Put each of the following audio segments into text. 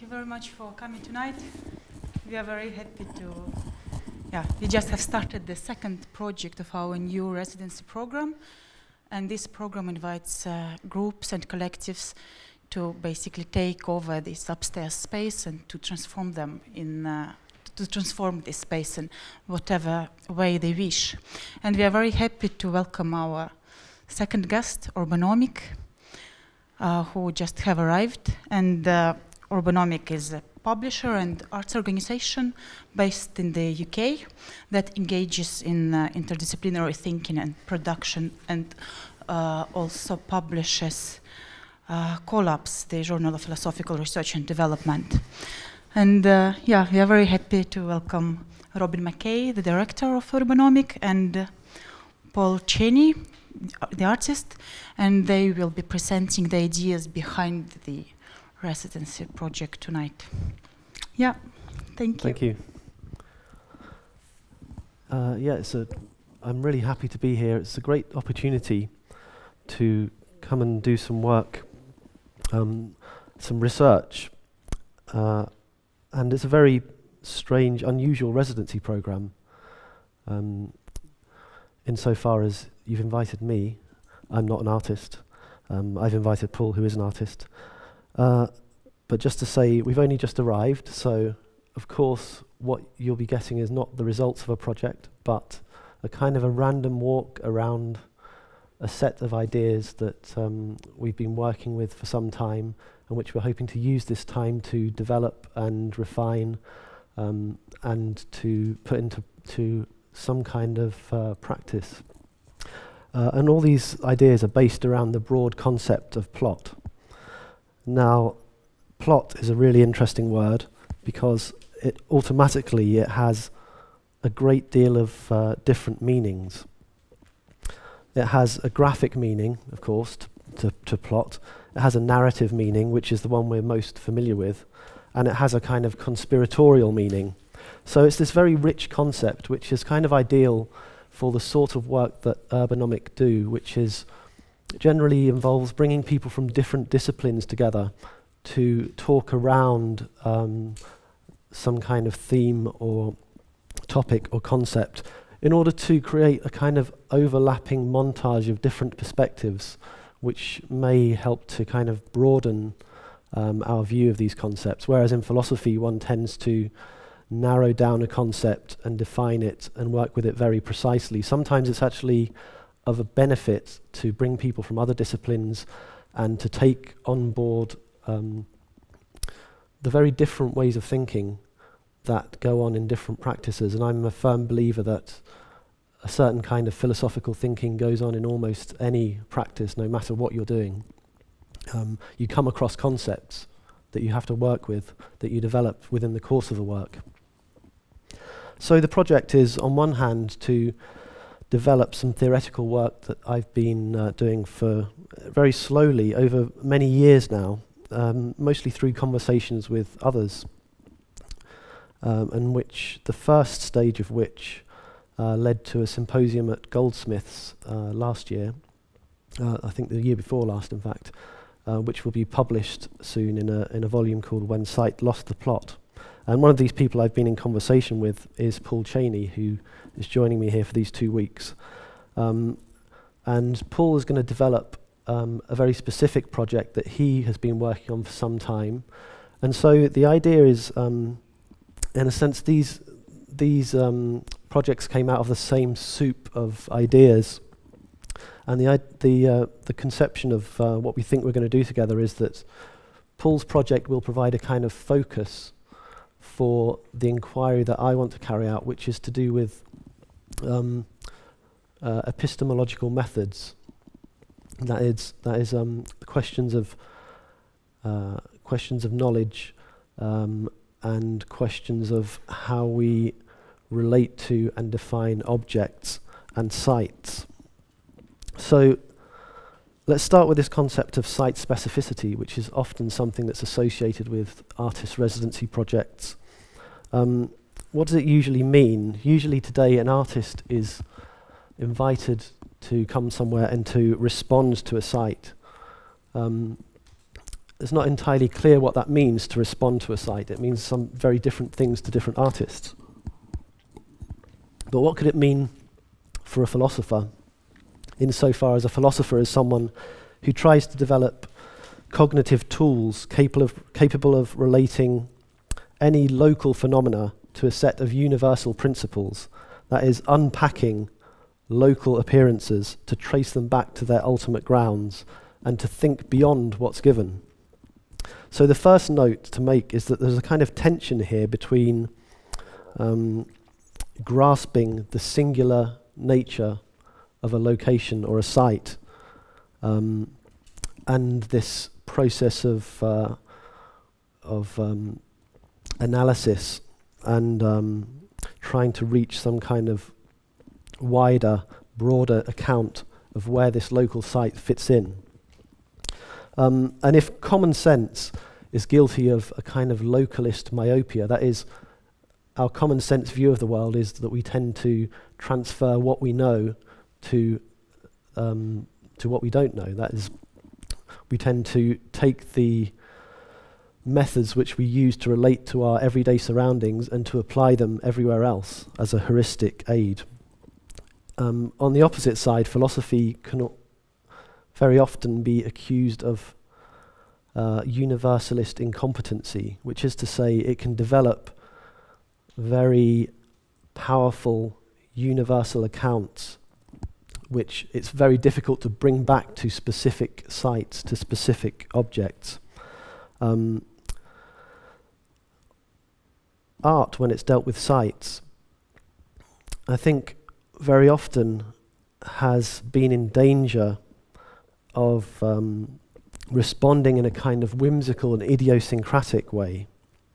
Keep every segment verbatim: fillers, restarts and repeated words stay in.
you very much for coming tonight. We are very happy to, yeah, we just have started the second project of our new residency program. And this program invites uh, groups and collectives to basically take over this upstairs space and to transform them in, uh, to transform this space in whatever way they wish. And we are very happy to welcome our second guest, Urbanomic, uh, who just have arrived. And uh, Urbanomic is a publisher and arts organization based in the U K that engages in uh, interdisciplinary thinking and production, and uh, also publishes uh, Collapse, the Journal of Philosophical Research and Development. And uh, yeah, we are very happy to welcome Robin Mackay, the director of Urbanomic, and uh, Paul Chaney, the artist, and they will be presenting the ideas behind the residency project tonight. Yeah, thank you. Thank you. Uh, yeah, it's a, I'm really happy to be here. It's a great opportunity to come and do some work, um, some research, uh, and it's a very strange, unusual residency program. Um, insofar as you've invited me, I'm not an artist. Um, I've invited Paul, who is an artist. Uh, but just to say, we've only just arrived, so of course what you'll be getting is not the results of a project, but a kind of a random walk around a set of ideas that um, we've been working with for some time, and which we're hoping to use this time to develop and refine um, and to put into to some kind of uh, practice. Uh, and all these ideas are based around the broad concept of plot. Now, plot is a really interesting word because it automatically it has a great deal of uh, different meanings. It has a graphic meaning, of course, to, to, to plot. It has a narrative meaning, which is the one we're most familiar with, and it has a kind of conspiratorial meaning. So it's this very rich concept, which is kind of ideal for the sort of work that Urbanomic do, which is generally involves bringing people from different disciplines together to talk around um, some kind of theme or topic or concept in order to create a kind of overlapping montage of different perspectives, which may help to kind of broaden um, our view of these concepts. Whereas in philosophy, one tends to narrow down a concept and define it and work with it very precisely. Sometimes it's actually of a benefit to bring people from other disciplines and to take on board um, the very different ways of thinking that go on in different practices. And I'm a firm believer that a certain kind of philosophical thinking goes on in almost any practice, no matter what you're doing. Um, you come across concepts that you have to work with, that you develop within the course of the work. So the project is, on one hand, to develop some theoretical work that I've been uh, doing for uh, very slowly over many years now, um, mostly through conversations with others, um, and which the first stage of which uh, led to a symposium at Goldsmiths uh, last year, uh, I think the year before last, in fact, uh, which will be published soon in a in a volume called When Sight Lost the Plot. And one of these people I've been in conversation with is Paul Chaney, who is joining me here for these two weeks. Um, and Paul is going to develop um, a very specific project that he has been working on for some time. And so the idea is, um, in a sense, these, these um, projects came out of the same soup of ideas. And the, the, uh, the conception of uh, what we think we're going to do together is that Paul's project will provide a kind of focus for the inquiry that I want to carry out, which is to do with um, uh, epistemological methods. That is, that is um, questions of uh, questions of knowledge um, and questions of how we relate to and define objects and sites. So let's start with this concept of site specificity, which is often something that's associated with artist residency projects. Um, what does it usually mean? Usually today an artist is invited to come somewhere and to respond to a site. Um, it's not entirely clear what that means to respond to a site. It means some very different things to different artists. But what could it mean for a philosopher, insofar as a philosopher is someone who tries to develop cognitive tools capable of, capable of relating any local phenomena to a set of universal principles, that is, unpacking local appearances to trace them back to their ultimate grounds and to think beyond what's given. So the first note to make is that there's a kind of tension here between um, grasping the singular nature of a location or a site um, and this process of, uh, of um, analysis and um, trying to reach some kind of wider, broader account of where this local site fits in. Um, and if common sense is guilty of a kind of localist myopia, that is, our common sense view of the world is that we tend to transfer what we know to um, to what we don't know. That is, we tend to take the methods which we use to relate to our everyday surroundings and to apply them everywhere else as a heuristic aid. Um, on the opposite side, philosophy can very often be accused of uh, universalist incompetency, which is to say it can develop very powerful universal accounts which it's very difficult to bring back to specific sites, to specific objects. Um, art, when it's dealt with sites, I think very often has been in danger of um, responding in a kind of whimsical and idiosyncratic way.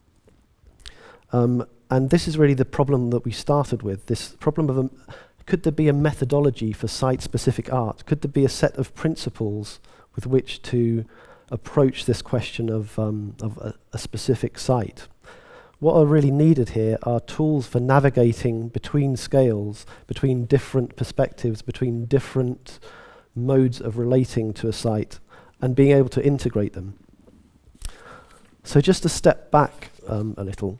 Um, and this is really the problem that we started with, this problem of, a, could there be a methodology for site-specific art? Could there be a set of principles with which to approach this question of, um, of a, a specific site? What are really needed here are tools for navigating between scales, between different perspectives, between different modes of relating to a site, and being able to integrate them. So just to step back um, a little,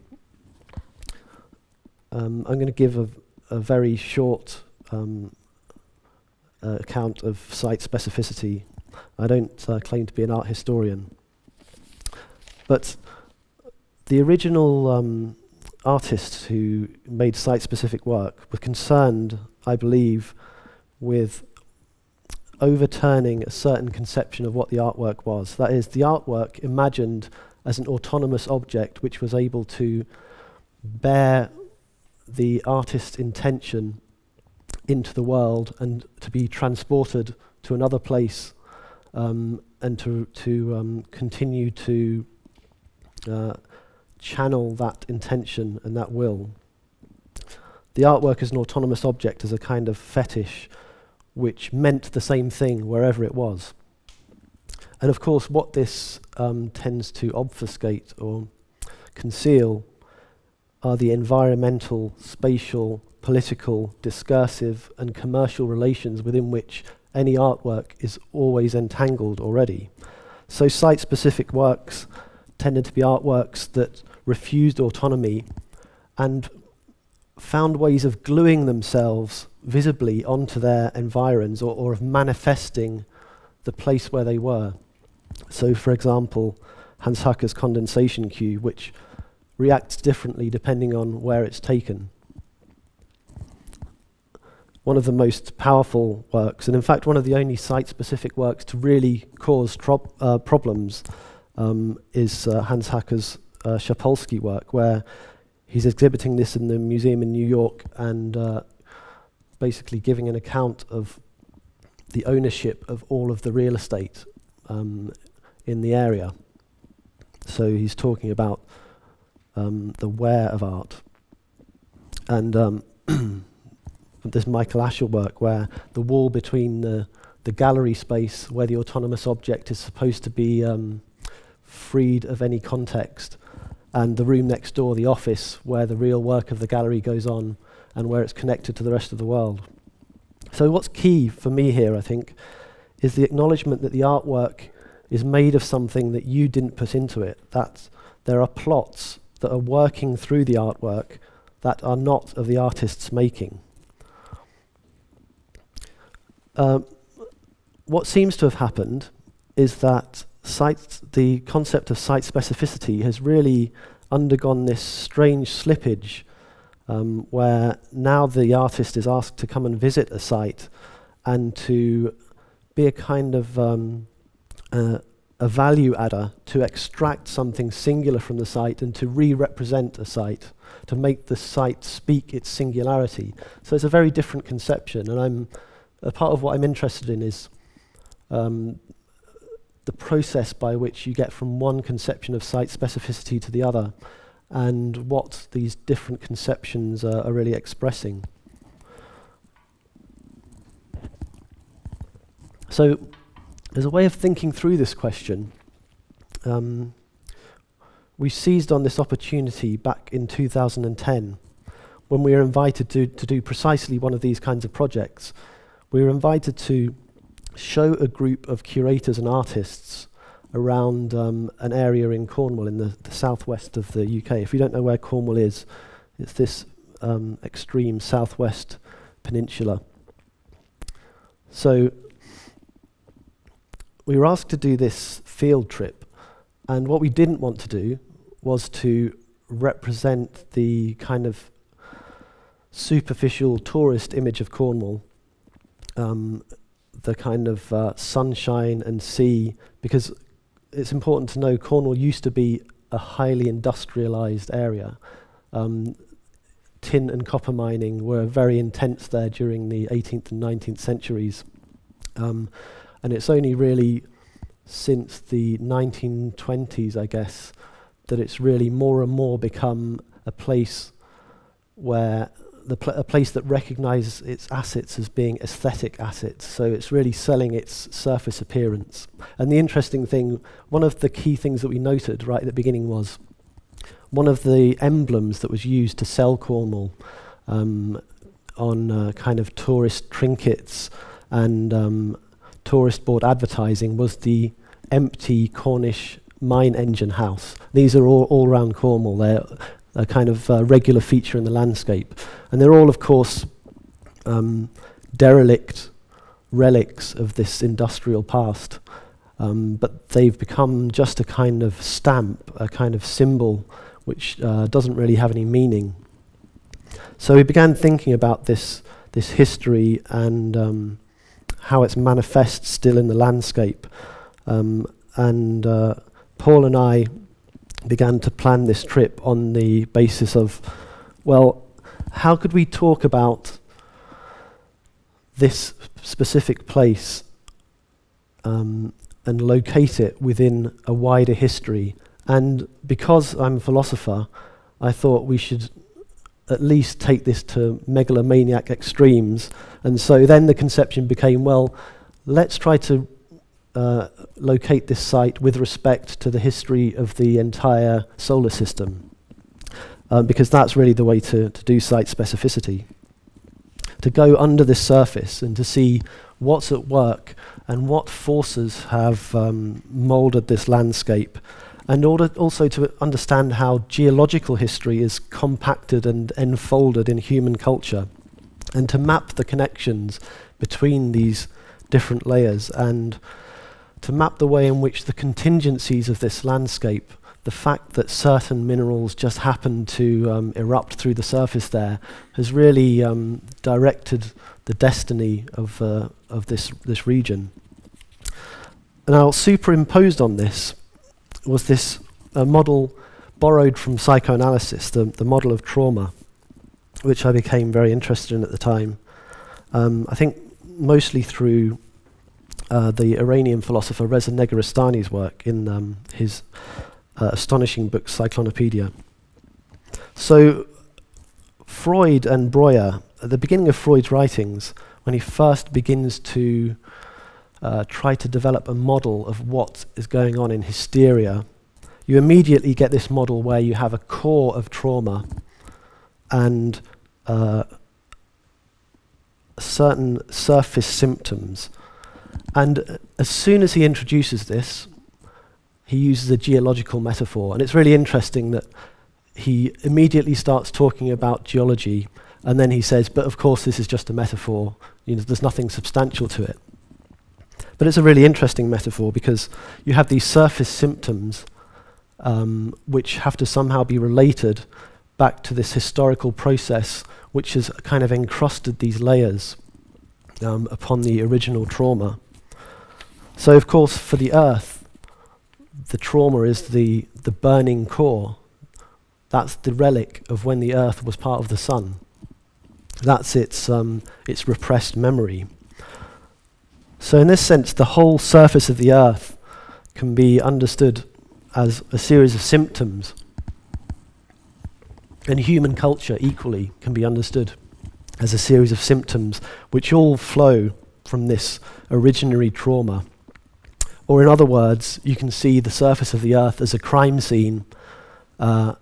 um, I'm going to give a, a very short um, uh, account of site specificity. I don't uh, claim to be an art historian, but the original um, artists who made site-specific work were concerned, I believe, with overturning a certain conception of what the artwork was. That is, the artwork imagined as an autonomous object which was able to bear the artist's intention into the world and to be transported to another place um, and to, to um, continue to uh, channel that intention and that will. The artwork as an autonomous object, as a kind of fetish which meant the same thing wherever it was. And of course what this um, tends to obfuscate or conceal are the environmental, spatial, political, discursive and commercial relations within which any artwork is always entangled already. So site-specific works tended to be artworks that refused autonomy and found ways of gluing themselves visibly onto their environs, or, or of manifesting the place where they were. So for example, Hans Hacker's condensation cube, which reacts differently depending on where it's taken. One of the most powerful works, and in fact one of the only site-specific works to really cause uh, problems, um, is uh, Hans Hacker's uh, Schapolsky work, where he's exhibiting this in the museum in New York and uh, basically giving an account of the ownership of all of the real estate um, in the area. So he's talking about um, the where of art. And um, there's Michelangelo work where the wall between the, the gallery space where the autonomous object is supposed to be um, freed of any context, and the room next door, the office, where the real work of the gallery goes on and where it's connected to the rest of the world. So what's key for me here, I think, is the acknowledgement that the artwork is made of something that you didn't put into it. That there are plots that are working through the artwork that are not of the artist's making. Um, what seems to have happened is that site, the concept of site specificity has really undergone this strange slippage, um, where now the artist is asked to come and visit a site and to be a kind of um, uh, a value adder, to extract something singular from the site and to re-represent a site, to make the site speak its singularity. So it's a very different conception, and I'm a part of what I'm interested in is um, the process by which you get from one conception of site specificity to the other, and what these different conceptions uh, are really expressing. So, as a way of thinking through this question, um, we seized on this opportunity back in two thousand ten when we were invited to, to do precisely one of these kinds of projects. We were invited to show a group of curators and artists around um, an area in Cornwall, in the, the southwest of the U K. If you don't know where Cornwall is, it's this um, extreme southwest peninsula. So we were asked to do this field trip, and what we didn't want to do was to represent the kind of superficial tourist image of Cornwall, um, the kind of uh, sunshine and sea, because it's important to know Cornwall used to be a highly industrialised area. Um, tin and copper mining were very intense there during the eighteenth and nineteenth centuries. Um, and it's only really since the nineteen twenties, I guess, that it's really more and more become a place where the pl a place that recognises its assets as being aesthetic assets. So it's really selling its surface appearance. And the interesting thing, one of the key things that we noted right at the beginning was one of the emblems that was used to sell Cornwall um, on uh, kind of tourist trinkets and um, tourist board advertising was the empty Cornish mine engine house. These are all, all around Cornwall. They're a kind of uh, regular feature in the landscape. And they're all, of course, um, derelict relics of this industrial past. Um, but they've become just a kind of stamp, a kind of symbol, which uh, doesn't really have any meaning. So we began thinking about this, this history and um, how it's manifest still in the landscape. Um, and uh, Paul and I began to plan this trip on the basis of, well, how could we talk about this specific place um, and locate it within a wider history? And because I'm a philosopher, I thought we should at least take this to megalomaniac extremes. And so then the conception became, well, let's try to uh, locate this site with respect to the history of the entire solar system, um, because that's really the way to, to do site specificity. To go under this surface and to see what's at work and what forces have um, moulded this landscape, and order also to understand how geological history is compacted and enfolded in human culture, and to map the connections between these different layers, and to map the way in which the contingencies of this landscape, the fact that certain minerals just happen to um, erupt through the surface there, has really um, directed the destiny of, uh, of this, this region. Now, superimposed on this was this uh, model borrowed from psychoanalysis, the, the model of trauma, which I became very interested in at the time. Um, I think mostly through uh, the Iranian philosopher Reza Negarestani's work in um, his uh, astonishing book Cyclonopedia. So Freud and Breuer, at the beginning of Freud's writings, when he first begins to Uh, try to develop a model of what is going on in hysteria, you immediately get this model where you have a core of trauma and uh, certain surface symptoms. And uh, as soon as he introduces this, he uses a geological metaphor. And it's really interesting that he immediately starts talking about geology, and then he says, but of course this is just a metaphor. You know, there's nothing substantial to it. But it's a really interesting metaphor because you have these surface symptoms um, which have to somehow be related back to this historical process which has kind of encrusted these layers um, upon the original trauma. So of course for the Earth, the trauma is the, the burning core. That's the relic of when the Earth was part of the Sun. That's its, um, its repressed memory. So in this sense, the whole surface of the Earth can be understood as a series of symptoms. And human culture equally can be understood as a series of symptoms which all flow from this originary trauma. Or in other words, you can see the surface of the Earth as a crime scene, uh,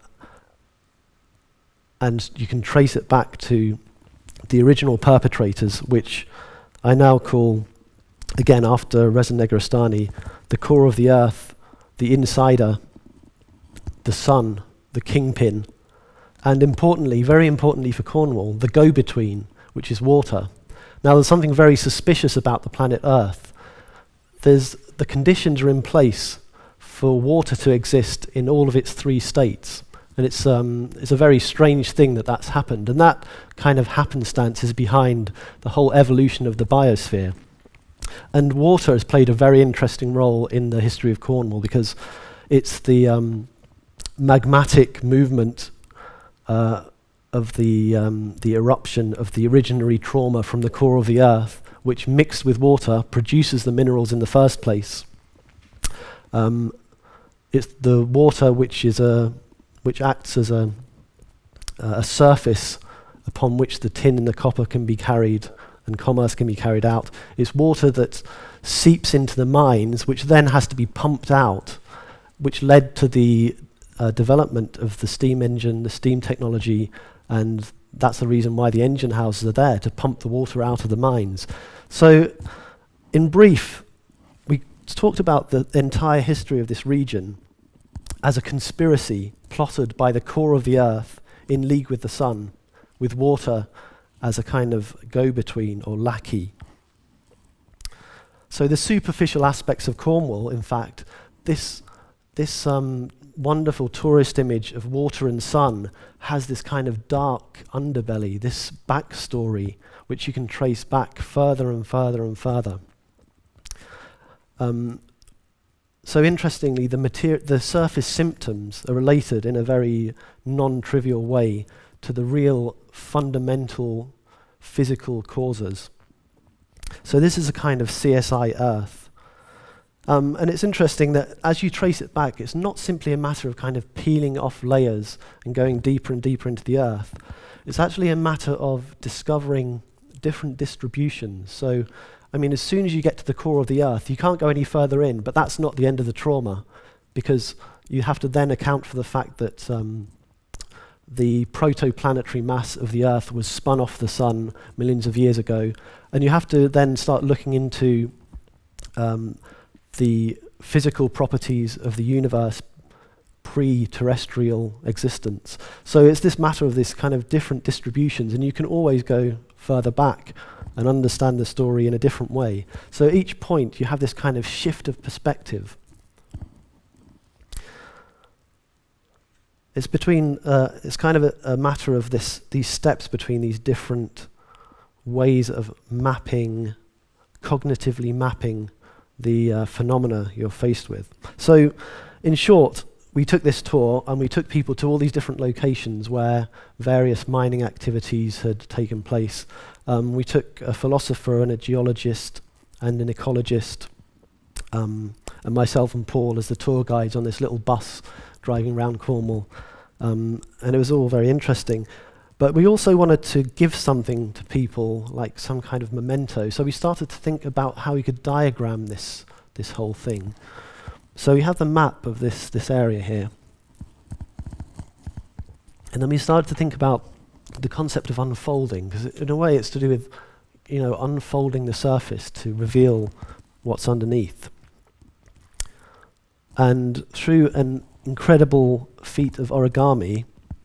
and you can trace it back to the original perpetrators, which I now call, again after Reza Negrestani, the core of the Earth, the insider, the sun, the kingpin, and importantly, very importantly for Cornwall, the go-between, which is water. Now there's something very suspicious about the planet Earth. There's, the conditions are in place for water to exist in all of its three states. And it's, um, it's a very strange thing that that's happened. And that kind of happenstance is behind the whole evolution of the biosphere. And water has played a very interesting role in the history of Cornwall because it's the um, magmatic movement uh, of the, um, the eruption of the originary trauma from the core of the Earth, which mixed with water produces the minerals in the first place. Um, it's the water which is a which acts as a, uh, a surface upon which the tin and the copper can be carried and commerce can be carried out. It's water that seeps into the mines, which then has to be pumped out, which led to the uh, development of the steam engine, the steam technology, and that's the reason why the engine houses are there, to pump the water out of the mines. So, in brief, we talked about the entire history of this region as a conspiracy plotted by the core of the Earth in league with the sun, with water as a kind of go-between or lackey. So the superficial aspects of Cornwall, in fact, this, this um, wonderful tourist image of water and sun has this kind of dark underbelly, this backstory, which you can trace back further and further and further. Um, So interestingly, the, materi the surface symptoms are related in a very non-trivial way to the real fundamental physical causes. So this is a kind of C S I Earth. Um, and it's interesting that as you trace it back, it's not simply a matter of kind of peeling off layers and going deeper and deeper into the Earth. It's actually a matter of discovering different distributions. So I mean, as soon as you get to the core of the Earth, you can't go any further in, but that's not the end of the trauma, because you have to then account for the fact that um, the protoplanetary mass of the Earth was spun off the sun millions of years ago, and you have to then start looking into um, the physical properties of the universe pre-terrestrial existence. So it's this matter of this kind of different distributions, and you can always go further back and understand the story in a different way. So at each point you have this kind of shift of perspective. It's between, uh, it's kind of a, a matter of this, these steps between these different ways of mapping, cognitively mapping the uh, phenomena you're faced with. So in short, we took this tour and we took people to all these different locations where various mining activities had taken place. Um, we took a philosopher and a geologist and an ecologist, um, and myself and Paul as the tour guides on this little bus driving around Cornwall. Um, and it was all very interesting. But we also wanted to give something to people, like some kind of memento. So we started to think about how we could diagram this, this whole thing. So we have the map of this, this area here. And then we started to think about the concept of unfolding, because in a way it's to do with, you know, unfolding the surface to reveal what's underneath. And through an incredible feat of origami,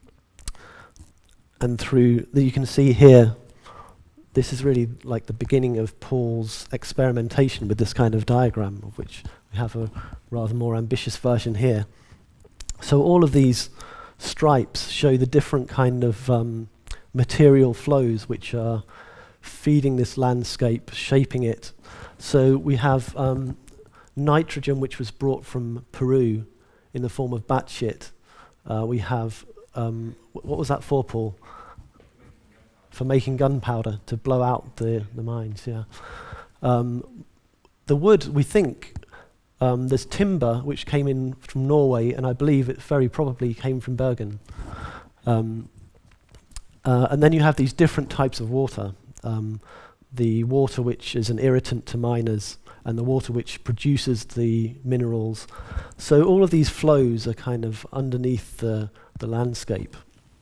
and through, that you can see here, this is really like the beginning of Paul's experimentation with this kind of diagram, of which we have a rather more ambitious version here. So all of these stripes show the different kind of um, material flows which are feeding this landscape, shaping it. So we have um, nitrogen, which was brought from Peru in the form of batshit. Uh, we have, um, wh what was that for, Paul? For making gunpowder, to blow out the, the mines, yeah. Um, the wood, we think, um, there's timber which came in from Norway, and I believe it very probably came from Bergen. Um, uh, and then you have these different types of water. Um, the water which is an irritant to miners, and the water which produces the minerals. So all of these flows are kind of underneath the, the landscape.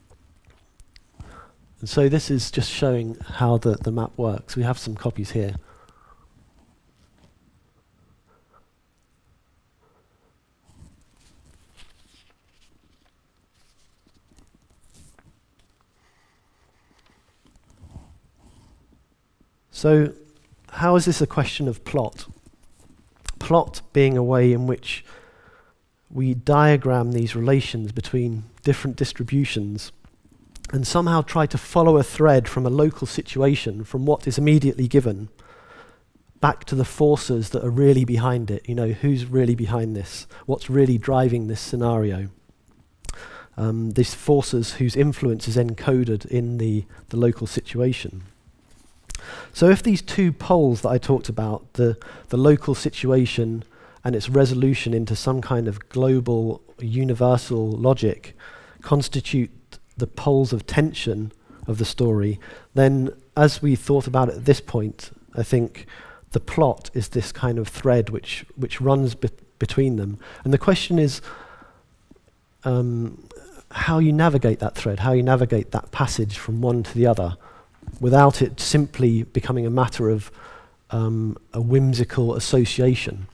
And so this is just showing how the, the map works. We have some copies here. So how is this a question of plot? Plot being a way in which we diagram these relations between different distributions and somehow try to follow a thread from a local situation, from what is immediately given, back to the forces that are really behind it. You know, who's really behind this? What's really driving this scenario? Um, these forces whose influence is encoded in the, the local situation. So if these two poles that I talked about, the, the local situation and its resolution into some kind of global, universal logic, constitute the poles of tension of the story, then as we thought about it at this point, I think the plot is this kind of thread which, which runs be between them. And the question is um, how you navigate that thread, how you navigate that passage from one to the other, without it simply becoming a matter of um, a whimsical association.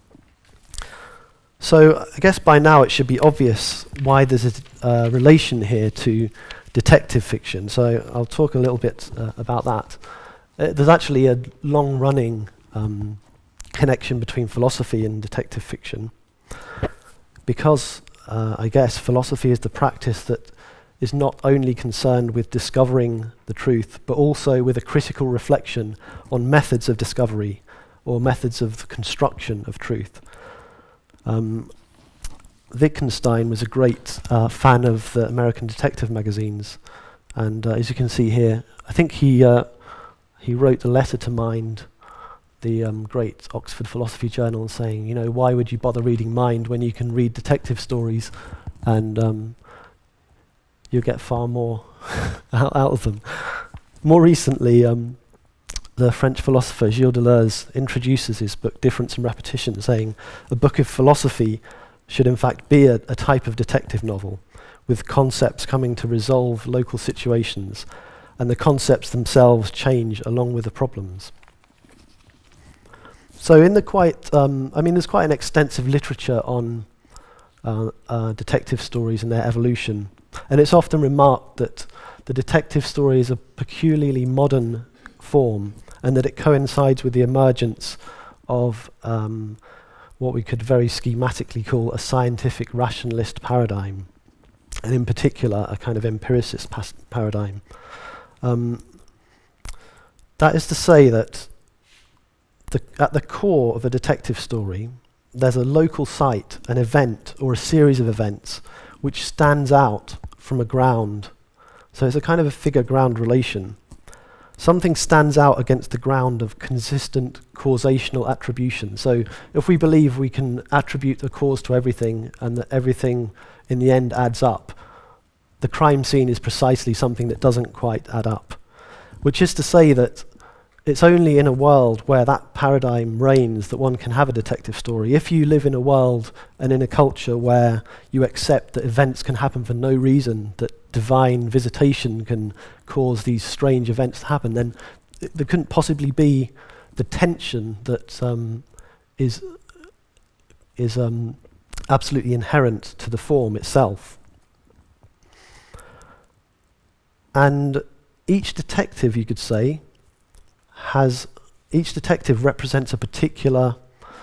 So I guess by now it should be obvious why there's a uh, relation here to detective fiction. So I'll talk a little bit uh, about that. Uh, there's actually a long-running um, connection between philosophy and detective fiction, because uh, I guess philosophy is the practice that is not only concerned with discovering the truth, but also with a critical reflection on methods of discovery or methods of construction of truth. Um, Wittgenstein was a great uh, fan of the American detective magazines, and uh, as you can see here, I think he uh, he wrote a letter to Mind, the um, great Oxford Philosophy Journal, saying, you know, why would you bother reading Mind when you can read detective stories, and um, you'll get far more out, out of them. More recently, um, the French philosopher Gilles Deleuze introduces his book Difference and Repetition, saying a book of philosophy should in fact be a, a type of detective novel, with concepts coming to resolve local situations, and the concepts themselves change along with the problems. So in the quite, um, I mean there's quite an extensive literature on uh, uh, detective stories and their evolution, and it's often remarked that the detective story is a peculiarly modern form, and that it coincides with the emergence of um, what we could very schematically call a scientific rationalist paradigm, and in particular a kind of empiricist paradigm. Um, that is to say that the, at the core of a detective story, there's a local site, an event, or a series of events which stands out from a ground. So it's a kind of a figure-ground relation. Something stands out against the ground of consistent causational attribution. So if we believe we can attribute a cause to everything and that everything in the end adds up, the crime scene is precisely something that doesn't quite add up. Which is to say that it's only in a world where that paradigm reigns that one can have a detective story. If you live in a world and in a culture where you accept that events can happen for no reason, that divine visitation can cause these strange events to happen, then th there couldn't possibly be the tension that um, is is um, absolutely inherent to the form itself. And each detective, you could say, has, each detective represents a particular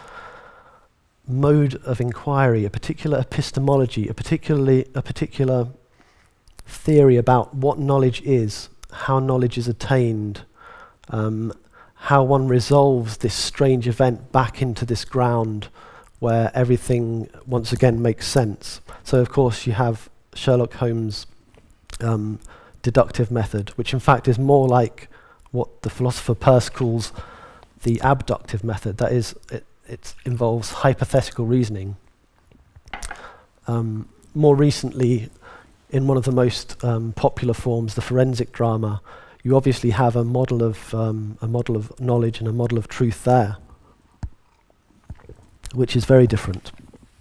mode of inquiry, a particular epistemology, a particularly a particular theory about what knowledge is, how knowledge is attained, um, how one resolves this strange event back into this ground where everything once again makes sense. So of course you have Sherlock Holmes' um, deductive method, which in fact is more like what the philosopher Peirce calls the abductive method. That is, it, it involves hypothetical reasoning. Um, more recently, in one of the most um, popular forms, the forensic drama, you obviously have a model of um, a model of knowledge and a model of truth there, which is very different.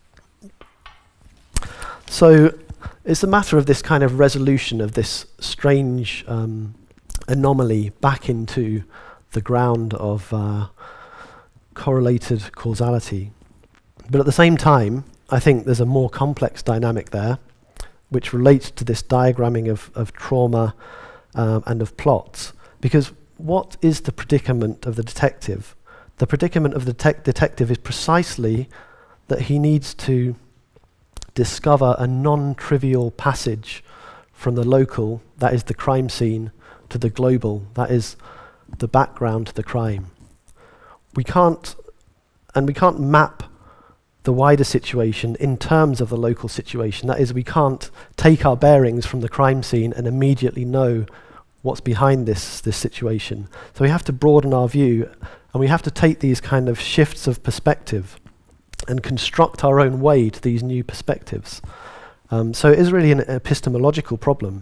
So it's a matter of this kind of resolution of this strange um, anomaly back into the ground of uh, correlated causality. But at the same time, I think there's a more complex dynamic there, which relates to this diagramming of, of trauma um, and of plots. Because what is the predicament of the detective? The predicament of the detective is precisely that he needs to discover a non-trivial passage from the local, that is the crime scene, to the global, that is the background to the crime. We can't, and we can't map the wider situation in terms of the local situation. That is, we can't take our bearings from the crime scene and immediately know what's behind this, this situation. So we have to broaden our view, and we have to take these kind of shifts of perspective and construct our own way to these new perspectives. Um, so it is really an epistemological problem.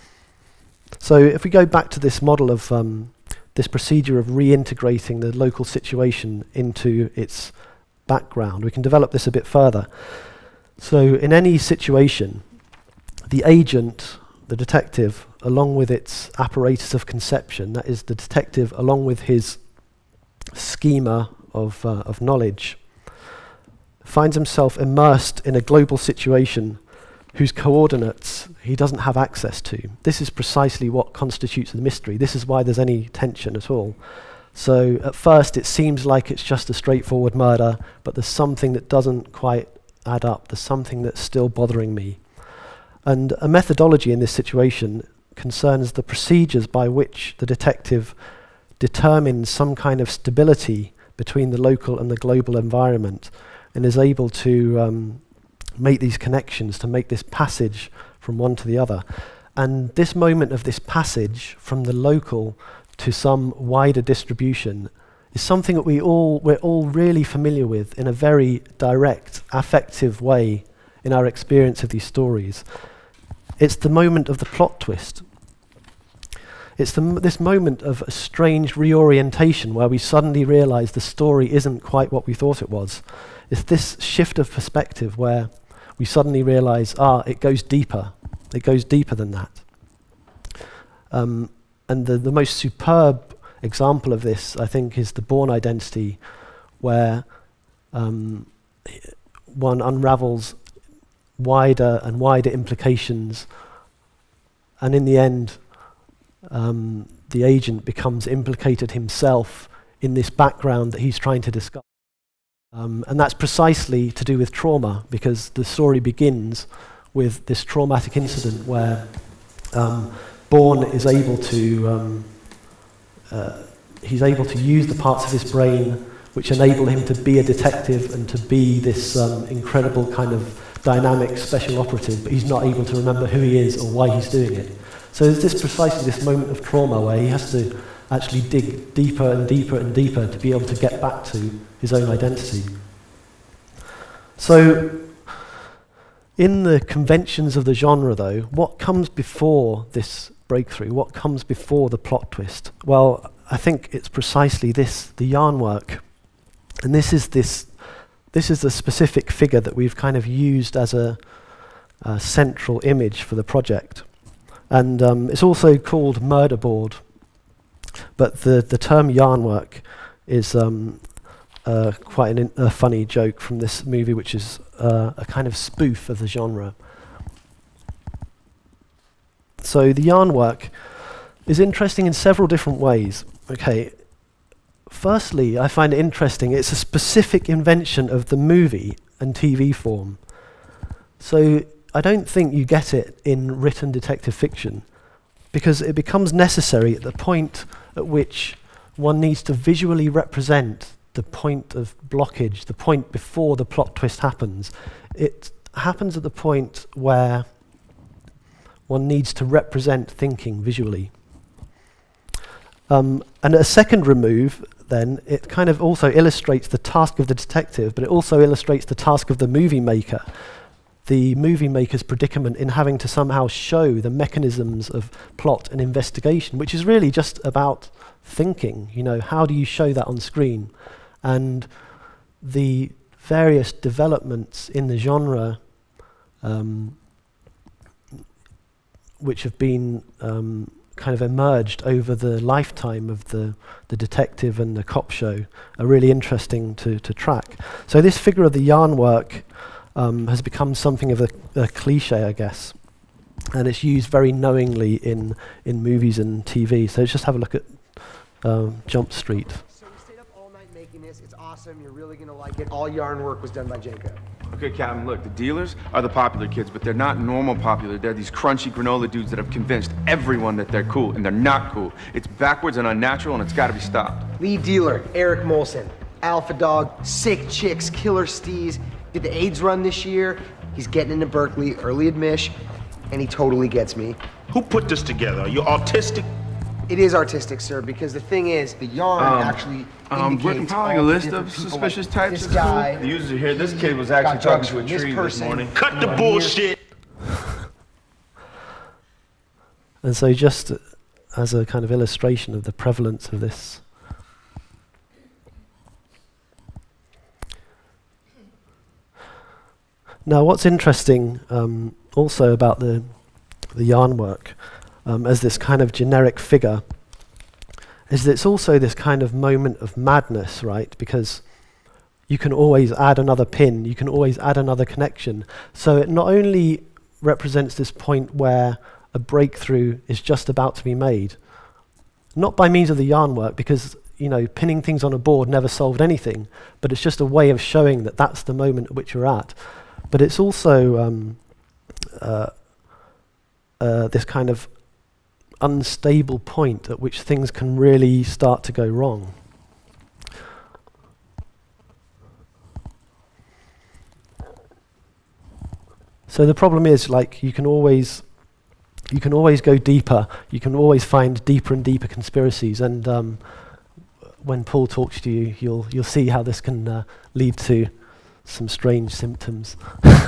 So if we go back to this model of um, this procedure of reintegrating the local situation into its background, we can develop this a bit further. So in any situation, the agent, the detective, along with its apparatus of conception, that is the detective along with his schema of, uh, of knowledge, finds himself immersed in a global situation whose coordinates he doesn't have access to. This is precisely what constitutes the mystery. This is why there's any tension at all. So at first it seems like it's just a straightforward murder, but there's something that doesn't quite add up. There's something that's still bothering me. And a methodology in this situation concerns the procedures by which the detective determines some kind of stability between the local and the global environment, and is able to um, make these connections, to make this passage from one to the other. And this moment of this passage from the local to some wider distribution is something that we all, we're all really familiar with in a very direct, affective way in our experience of these stories. It's the moment of the plot twist. It's the m this moment of a strange reorientation where we suddenly realize the story isn't quite what we thought it was. It's this shift of perspective where we suddenly realize, ah, it goes deeper. It goes deeper than that. Um, and the, the most superb example of this, I think, is the Bourne Identity, where um, one unravels wider and wider implications, and in the end, um, the agent becomes implicated himself in this background that he's trying to discover. Um, and that's precisely to do with trauma, because the story begins with this traumatic incident where um, Bourne is able to, um, uh, he's able to use the parts of his brain which enable him to be a detective and to be this um, incredible kind of dynamic special operative, but he's not able to remember who he is or why he's doing it. So there's this precisely this moment of trauma where he has to actually dig deeper and deeper and deeper to be able to get back to his own identity. So in the conventions of the genre, though, what comes before this breakthrough? What comes before the plot twist? Well, I think it's precisely this, the Yarnwork. And this is this, this is the specific figure that we've kind of used as a, a central image for the project. And um, it's also called Murder Board. But the, the term Yarnwork is um, uh, quite an in a funny joke from this movie, which is uh, a kind of spoof of the genre. So the Yarnwork is interesting in several different ways. Okay, firstly, I find it interesting, it's a specific invention of the movie and T V form. So I don't think you get it in written detective fiction, because it becomes necessary at the point at which one needs to visually represent the point of blockage, the point before the plot twist happens. It happens at the point where one needs to represent thinking visually. Um, and a second remove, then, it kind of also illustrates the task of the detective, but it also illustrates the task of the movie maker. The movie maker's predicament in having to somehow show the mechanisms of plot and investigation, which is really just about thinking. You know, how do you show that on screen? And the various developments in the genre, um, which have been um, kind of emerged over the lifetime of the, the detective and the cop show, are really interesting to, to track. So this figure of the Yarnwork um, has become something of a, a cliche, I guess, and it's used very knowingly in, in movies and T V. So let's just have a look at um, Jump Street. So we stayed up all night making this. It's awesome. You're really going to like it. All yarn work was done by Jacob. Okay, Captain, look, the dealers are the popular kids, but they're not normal popular. They're these crunchy granola dudes that have convinced everyone that they're cool, and they're not cool. It's backwards and unnatural, and it's got to be stopped. Lead dealer, Eric Molson. Alpha dog, sick chicks, killer steez. Did the AIDS run this year. He's getting into Berkeley, early admission, and he totally gets me. Who put this together? Are you autistic? It is artistic, sir, because the thing is, the yarn Um, actually Um, we're indicates compiling a all the list different of people, suspicious like types this of guy. school. The users here, this kid was actually got talking drugs to a from this tree this person. morning. Cut the Here. bullshit. And so just uh, as a kind of illustration of the prevalence of this. Now what's interesting um, also about the, the Yarnwork um, as this kind of generic figure is that it's also this kind of moment of madness, right? Because you can always add another pin, you can always add another connection. So it not only represents this point where a breakthrough is just about to be made, not by means of the Yarnwork, because you know, pinning things on a board never solved anything, but it's just a way of showing that that's the moment at which you're at. But it's also um, uh, uh, this kind of unstable point at which things can really start to go wrong. So the problem is, like, you can always you can always go deeper. You can always find deeper and deeper conspiracies. And um, when Paul talks to you, you'll you'll see how this can uh, lead to some strange symptoms.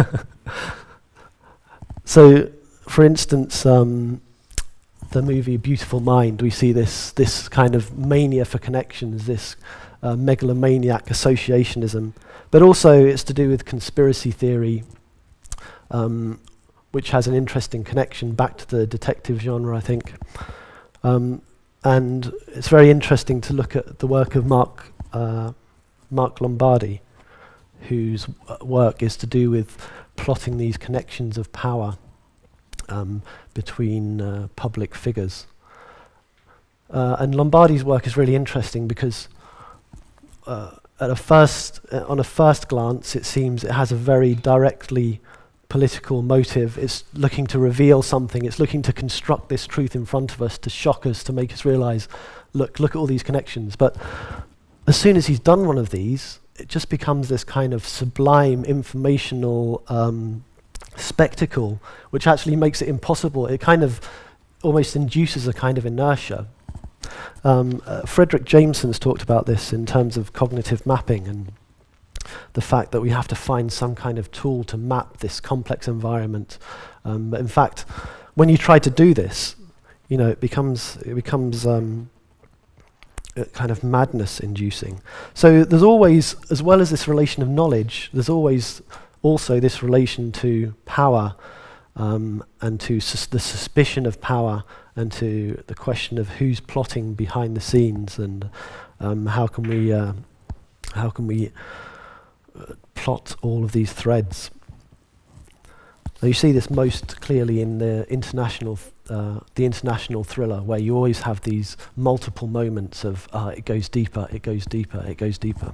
So, for instance, um, the movie Beautiful Mind, we see this this kind of mania for connections, this uh, megalomaniac associationism, but also it's to do with conspiracy theory, um, which has an interesting connection back to the detective genre, I think. Um, and it's very interesting to look at the work of Mark uh, Mark Lombardi, whose w work is to do with plotting these connections of power um, between uh, public figures. Uh, and Lombardi's work is really interesting because uh, at a first, uh, on a first glance, it seems it has a very directly political motive. It's looking to reveal something. It's looking to construct this truth in front of us, to shock us, to make us realize, look, look at all these connections. But as soon as he's done one of these, it just becomes this kind of sublime informational um, spectacle, which actually makes it impossible. It kind of almost induces a kind of inertia. Um, uh, Frederick Jameson's talked about this in terms of cognitive mapping and the fact that we have to find some kind of tool to map this complex environment. Um, but in fact, when you try to do this, you know, it becomes it becomes um, uh, kind of madness inducing. So there's always, as well as this relation of knowledge, there's always also this relation to power um, and to sus the suspicion of power and to the question of who's plotting behind the scenes and um, how can we uh, How can we uh, plot all of these threads? Now you see this most clearly in the international, uh, the international thriller, where you always have these multiple moments of uh, it goes deeper, it goes deeper, it goes deeper.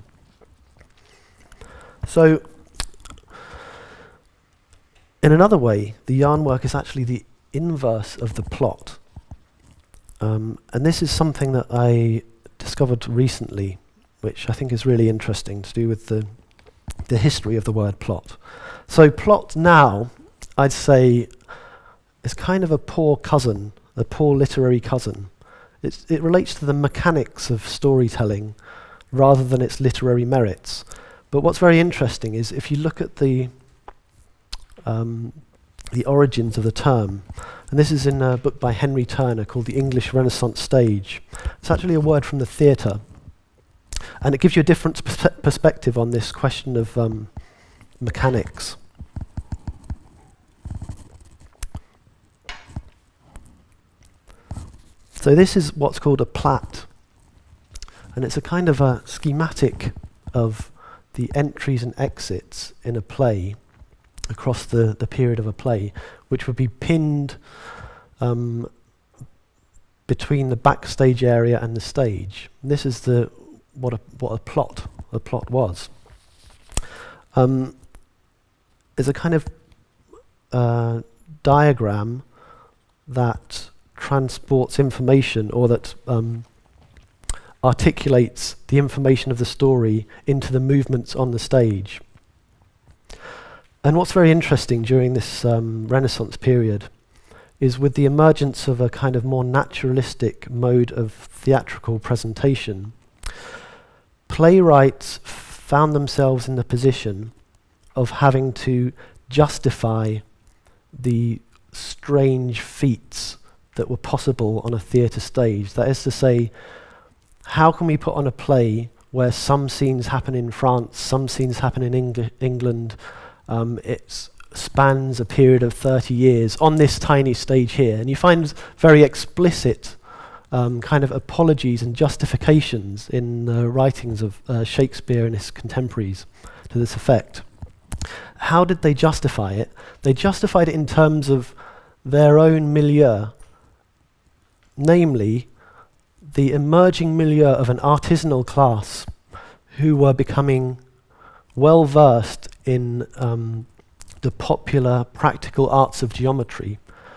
So, in another way, the yarn work is actually the inverse of the plot. Um, and this is something that I discovered recently, which I think is really interesting, to do with the, the history of the word plot. So plot now, I'd say, is kind of a poor cousin, a poor literary cousin. It's, it relates to the mechanics of storytelling rather than its literary merits. But what's very interesting is if you look at the um, the origins of the term, and this is in a book by Henry Turner called The English Renaissance Stage. It's actually a word from the theatre, and it gives you a different pers perspective on this question of um, mechanics. So this is what's called a plat, and it's a kind of a schematic of the entries and exits in a play across the, the period of a play, which would be pinned um, between the backstage area and the stage. And this is the what a what a plot a plot was. Um, is a kind of uh, diagram that transports information, or that um, articulates the information of the story into the movements on the stage. And what's very interesting during this um, Renaissance period is with the emergence of a kind of more naturalistic mode of theatrical presentation, playwrights found themselves in the position of having to justify the strange feats that were possible on a theatre stage. That is to say, how can we put on a play where some scenes happen in France, some scenes happen in Eng England, um, it spans a period of thirty years on this tiny stage here, and you find very explicit um, kind of apologies and justifications in uh, writings of uh, Shakespeare and his contemporaries to this effect. How did they justify it? They justified it in terms of their own milieu, namely the emerging milieu of an artisanal class who were becoming well versed in um, the popular practical arts of geometry.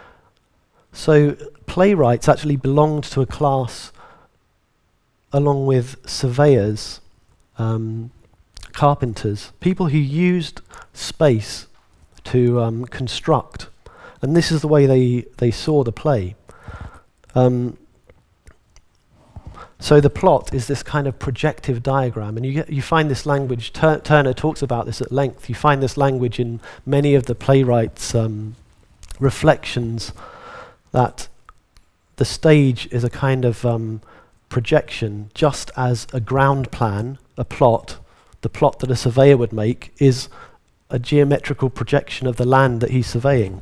So playwrights actually belonged to a class along with surveyors, um, carpenters, people who used space to um, construct. And this is the way they, they saw the play. Um, so the plot is this kind of projective diagram, and you get, you find this language, Tur Turner talks about this at length, you find this language in many of the playwrights' um, reflections, that the stage is a kind of um, projection, just as a ground plan, a plot, the plot that a surveyor would make, is a geometrical projection of the land that he's surveying.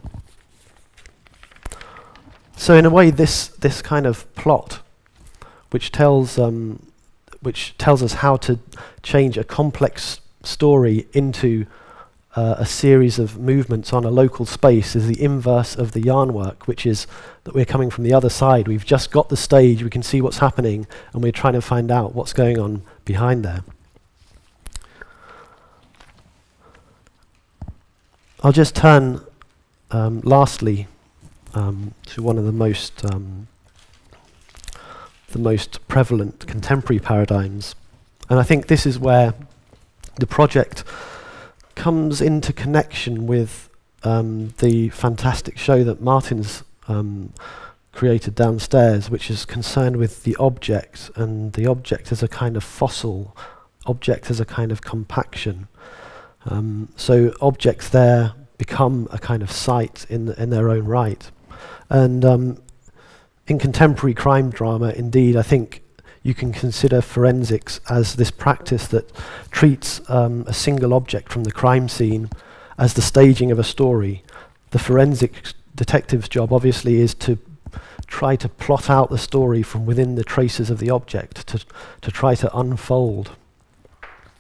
So in a way, this this kind of plot, which tells um, which tells us how to change a complex story into uh, a series of movements on a local space, is the inverse of the yarn work, which is that we're coming from the other side. We've just got the stage, we can see what's happening, and we're trying to find out what's going on behind there. I'll just turn um, lastly Um, to one of the most um, the most prevalent contemporary paradigms, and I think this is where the project comes into connection with um, the fantastic show that Martin's um, created downstairs, which is concerned with the object, and the object as a kind of fossil, object as a kind of compaction. Um, so objects there become a kind of site in the, in their own right. And um, in contemporary crime drama, indeed, I think you can consider forensics as this practice that treats um, a single object from the crime scene as the staging of a story. The forensic detective's job, obviously, is to try to plot out the story from within the traces of the object, to, to try to unfold.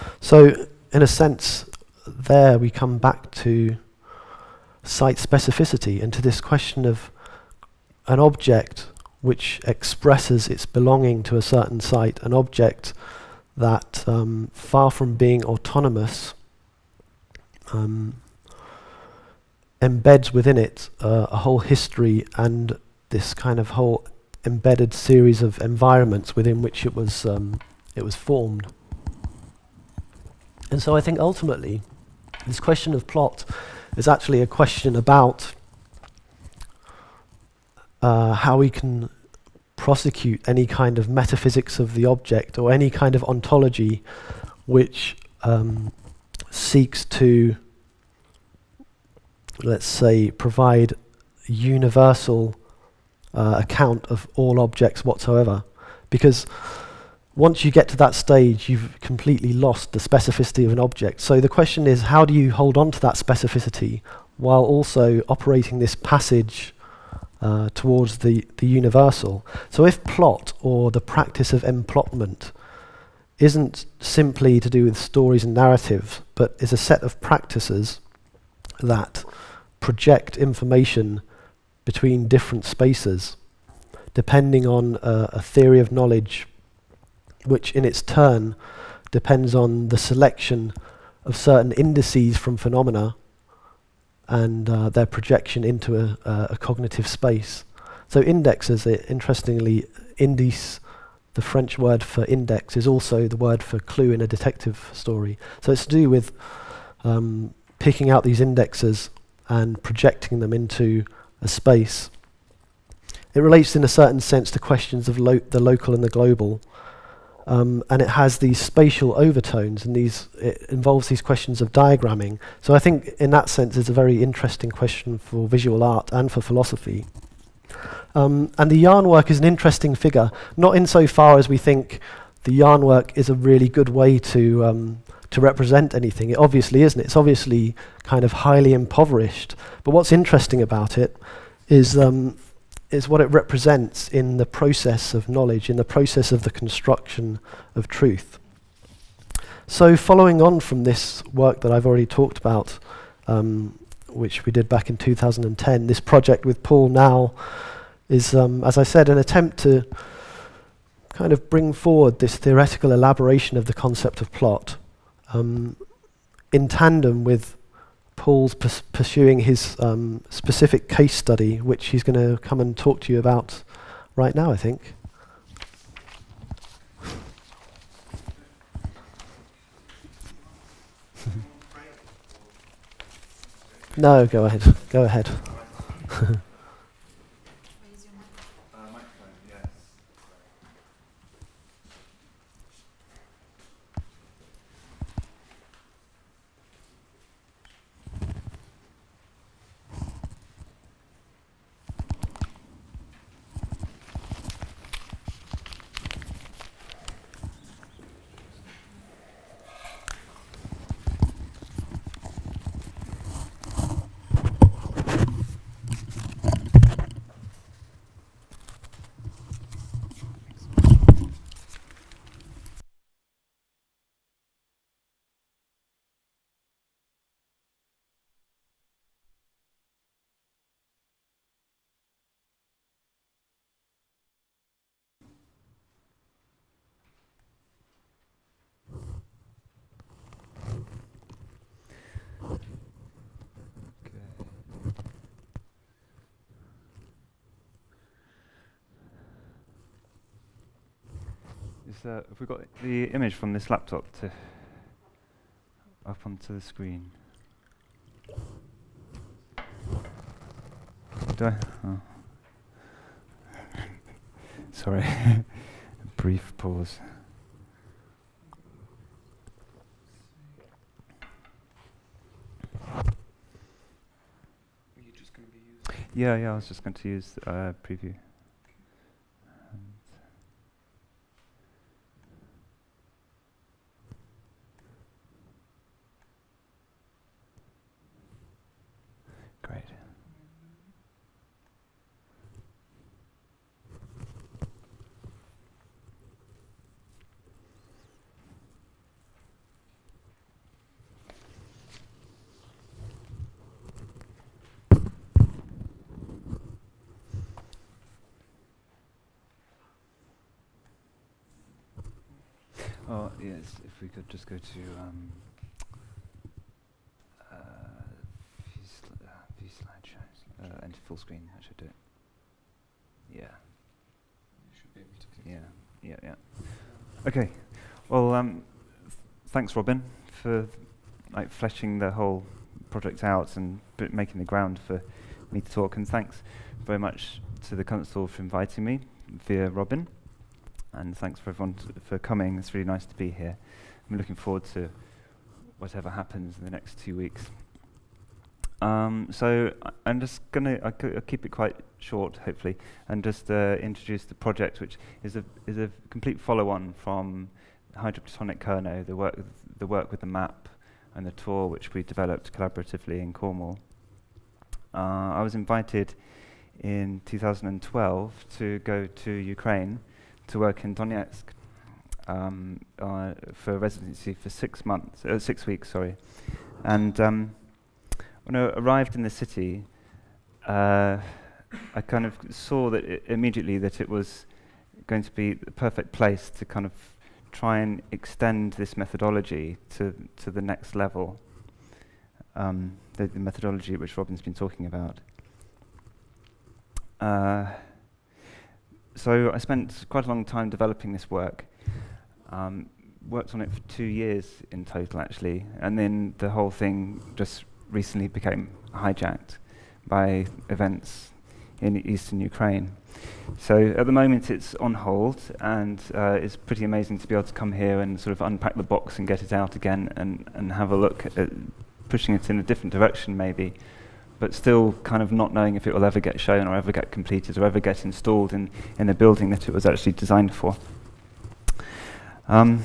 So, in a sense, there we come back to site specificity and to this question of an object which expresses its belonging to a certain site, an object that, um, far from being autonomous, um, embeds within it uh, a whole history and this kind of whole embedded series of environments within which it was um, it was formed. And so I think ultimately this question of plot is actually a question about uh, how we can prosecute any kind of metaphysics of the object or any kind of ontology which um, seeks to, let's say, provide a universal uh, account of all objects whatsoever. Because once you get to that stage, you've completely lost the specificity of an object. So the question is, how do you hold on to that specificity while also operating this passage uh, towards the, the universal? So if plot, or the practice of emplotment, isn't simply to do with stories and narratives, but is a set of practices that project information between different spaces, depending on uh, a theory of knowledge, which in its turn depends on the selection of certain indices from phenomena and uh, their projection into a, uh, a cognitive space. So indexes, uh, interestingly, indice, the French word for index, is also the word for clue in a detective story. So it's to do with um, picking out these indexes and projecting them into a space. It relates in a certain sense to questions of lo the local and the global. Um, and it has these spatial overtones, and these it involves these questions of diagramming. So I think in that sense it's a very interesting question for visual art and for philosophy. Um, and the Yarnwork is an interesting figure, not insofar as we think the Yarnwork is a really good way to um, to represent anything. It obviously isn't. It's obviously kind of highly impoverished. But what's interesting about it is um, is what it represents in the process of knowledge, in the process of the construction of truth. So following on from this work that I've already talked about, um, which we did back in two thousand ten, this project with Paul now is, um, as I said, an attempt to kind of bring forward this theoretical elaboration of the concept of plot um, in tandem with Paul's pers pursuing his um, specific case study, which he's going to come and talk to you about right now, I think. No, go ahead. Go ahead. Is, uh, have we got the image from this laptop to up onto the screen? Do I? Oh. Sorry. Brief pause. Yeah, yeah, I was just going to use uh, preview. Great. Oh, yes, if we could just go to um, uh, view, sli uh, view slideshows, uh, enter full screen, that should do it. Yeah. You should be able to. Yeah, yeah, yeah. Okay, well, um, th thanks, Robin, for like fleshing the whole project out and b making the ground for me to talk, and thanks very much to the Kunsthall for inviting me via Robin. And thanks for everyone t for coming. It's really nice to be here. I'm looking forward to whatever happens in the next two weeks. Um, so I I'm just gonna I c I'll keep it quite short, hopefully, and just uh, introduce the project, which is a is a complete follow-on from Hydroplatonic Kerno, the work the work with the map and the tour which we developed collaboratively in Cornwall. Uh, I was invited in two thousand twelve to go to Ukraine to work in Donetsk um, uh, for residency for six months, uh, six weeks, sorry. And um, when I arrived in the city, uh, I kind of saw that I immediately that it was going to be the perfect place to kind of try and extend this methodology to to the next level, um, the, the methodology which Robin's been talking about. Uh, So I spent quite a long time developing this work, um, worked on it for two years in total actually, and then the whole thing just recently became hijacked by events in eastern Ukraine. So at the moment it's on hold, and uh, it's pretty amazing to be able to come here and sort of unpack the box and get it out again and, and have a look at pushing it in a different direction maybe, but still kind of not knowing if it will ever get shown or ever get completed or ever get installed in, in the building that it was actually designed for. Um,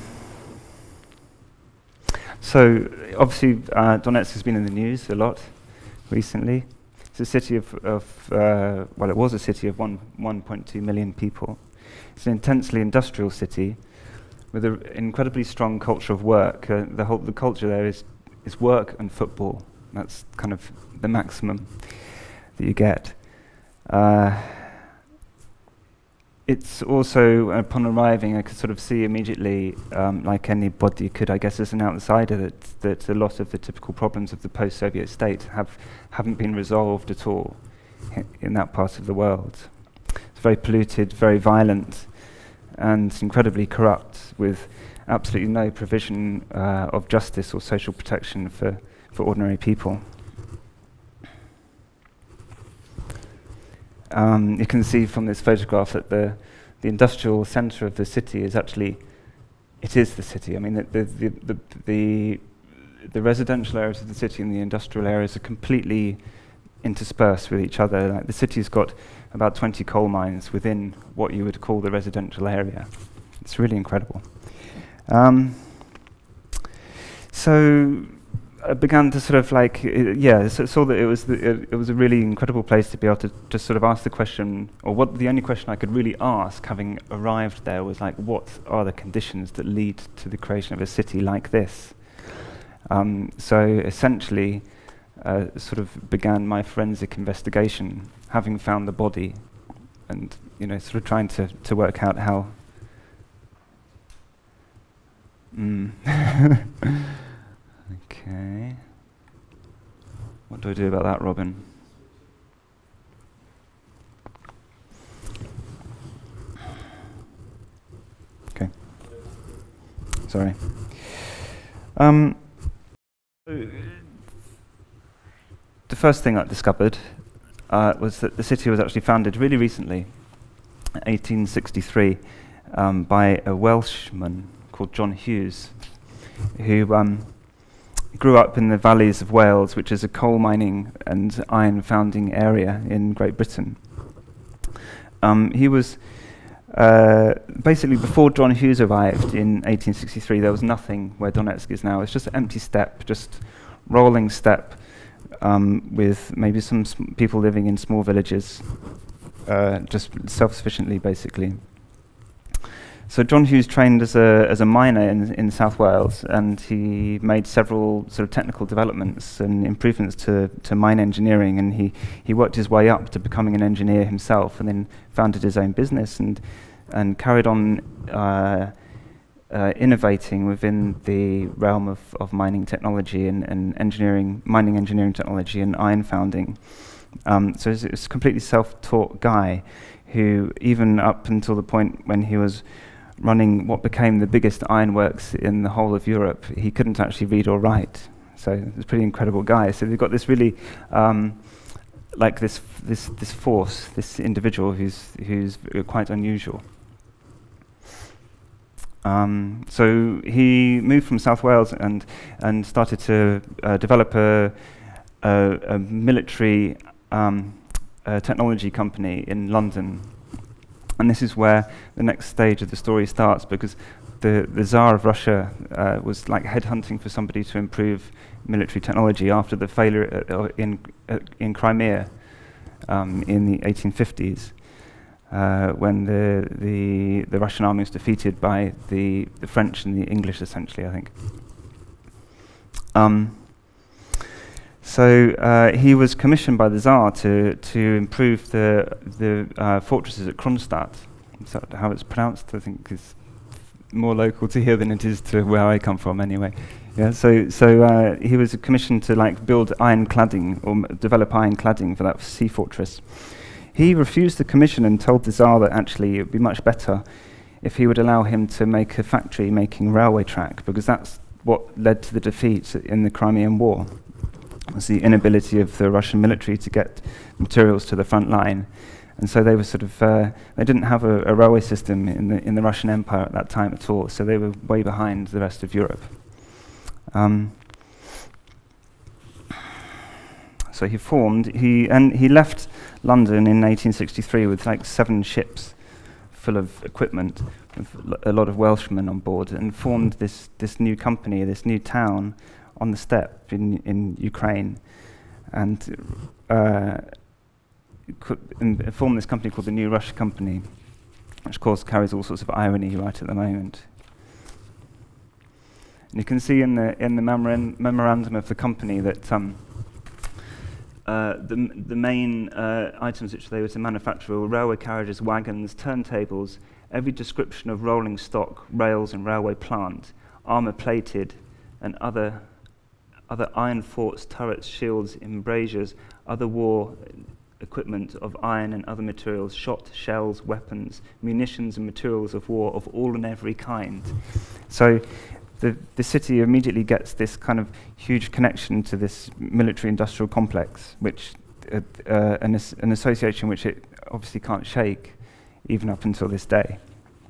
so obviously uh, Donetsk has been in the news a lot recently. It's a city of, of uh, well, it was a city of one, one point two million people. It's an intensely industrial city with an incredibly strong culture of work. Uh, the whole the culture there is, is work and football. That's kind of the maximum that you get. Uh, it's also, upon arriving, I could sort of see immediately, um, like anybody could, I guess, as an outsider, that that a lot of the typical problems of the post-Soviet state have haven't been resolved at all in that part of the world. It's very polluted, very violent, and incredibly corrupt, with absolutely no provision uh, of justice or social protection for for ordinary people. Um, you can see from this photograph that the the industrial centre of the city is actually, it is the city. I mean, the the the the, the, the residential areas of the city and the industrial areas are completely interspersed with each other. Like the city's got about twenty coal mines within what you would call the residential area. It's really incredible. Um, so. I began to sort of like, uh, yeah, so saw that it was the, it, it was a really incredible place to be able to just sort of ask the question, or what the only question I could really ask, having arrived there, was like, what are the conditions that lead to the creation of a city like this? Um, so essentially, uh, sort of began my forensic investigation, having found the body, and you know, sort of trying to to work out how. Mm. Okay. What do I do about that, Robin? Okay. Sorry. Um, the first thing I discovered uh, was that the city was actually founded really recently, eighteen sixty-three, um, by a Welshman called John Hughes, who um, grew up in the valleys of Wales, which is a coal mining and iron founding area in Great Britain. Um, he was uh, basically, before John Hughes arrived in eighteen sixty-three, there was nothing where Donetsk is now. It's just an empty steppe, just rolling steppe, um, with maybe some sm people living in small villages, uh, just self-sufficiently, basically. So John Hughes trained as a as a miner in in South Wales, and he made several sort of technical developments and improvements to to mine engineering, and he he worked his way up to becoming an engineer himself, and then founded his own business and and carried on uh, uh, innovating within the realm of, of mining technology and, and engineering, mining engineering technology and iron founding. Um, so he's, he's a completely self-taught guy who, even up until the point when he was running what became the biggest ironworks in the whole of Europe, he couldn't actually read or write. So he's a pretty incredible guy. So they've got this really, um, like this this this force, this individual who's who's uh, quite unusual. Um, so he moved from South Wales and and started to uh, develop a, a, a military um, a technology company in London. And this is where the next stage of the story starts, because the, the Tsar of Russia uh, was like headhunting for somebody to improve military technology after the failure uh, in, uh, in Crimea um, in the eighteen fifties, uh, when the, the, the Russian army was defeated by the, the French and the English, essentially, I think. Um, So uh, he was commissioned by the Tsar to to improve the the uh, fortresses at Kronstadt. Is that how it's pronounced? I think is more local to here than it is to where I come from, anyway. Yeah. So so uh, he was commissioned to like build iron cladding or m develop iron cladding for that sea fortress. He refused the commission and told the Tsar that actually it would be much better if he would allow him to make a factory making railway track, because that's what led to the defeat in the Crimean War. Was the inability of the Russian military to get materials to the front line, and so they were sort of uh, they didn't have a, a railway system in the in the Russian Empire at that time at all. So they were way behind the rest of Europe. Um, so he formed he and he left London in eighteen sixty-three with like seven ships full of equipment, with a lot of Welshmen on board, and formed this this new company, this new town on the steppe in, in Ukraine, and uh, formed this company called the New Russia Company, which of course carries all sorts of irony right at the moment. And you can see in the in the memoran memorandum of the company that um, uh, the m the main uh, items which they were to manufacture were railway carriages, wagons, turntables, every description of rolling stock, rails and railway plant, armour plated, and other other iron forts, turrets, shields, embrasures, other war equipment of iron and other materials, shot, shells, weapons, munitions and materials of war of all and every kind. So the, the city immediately gets this kind of huge connection to this military industrial complex, which uh, uh, an, as an association which it obviously can't shake even up until this day.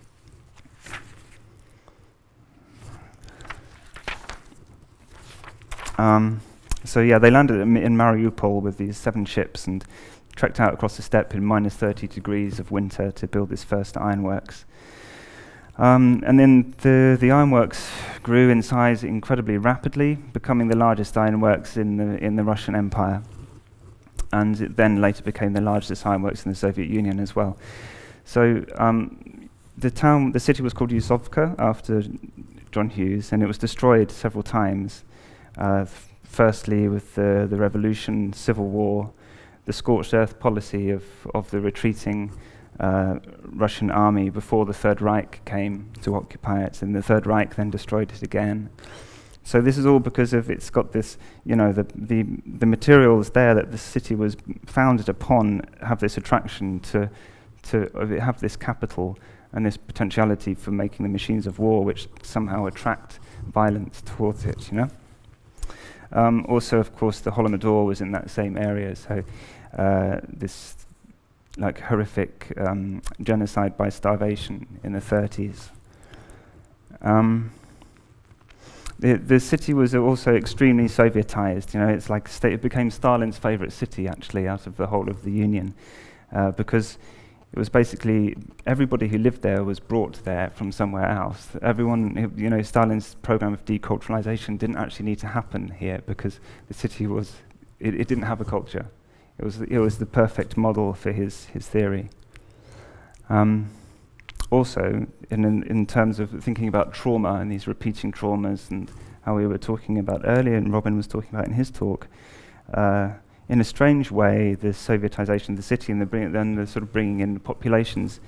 Um, so yeah, they landed in, in Mariupol with these seven ships and trekked out across the steppe in minus thirty degrees of winter to build this first ironworks. Um, and then the, the ironworks grew in size incredibly rapidly, becoming the largest ironworks in the, in the Russian Empire. And it then later became the largest ironworks in the Soviet Union as well. So um, the town, the city was called Yuzovka after John Hughes, and it was destroyed several times. Uh, firstly, with the, the revolution, civil war, the scorched earth policy of, of the retreating uh, Russian army before the Third Reich came to occupy it, and the Third Reich then destroyed it again. So this is all because of it's got this, you know, the, the, the materials there that the city was founded upon have this attraction to, to uh, have this capital and this potentiality for making the machines of war which somehow attract violence towards it, you know. Um, also, of course, the Holodomor was in that same area, so uh, this like horrific um, genocide by starvation in the thirties. Um, the, the city was also extremely Sovietized. You know, it's like sta it became Stalin's favorite city, actually, out of the whole of the Union, uh, because it was basically everybody who lived there was brought there from somewhere else. Everyone, who, you know, Stalin's program of deculturalization didn't actually need to happen here because the city was, it, it didn't have a culture. It was, it was the perfect model for his, his theory. Um, also, in, in, in terms of thinking about trauma and these repeating traumas and how we were talking about earlier and Robin was talking about in his talk, uh, in a strange way, the Sovietization of the city and the, bring, then the sort of bringing in the populations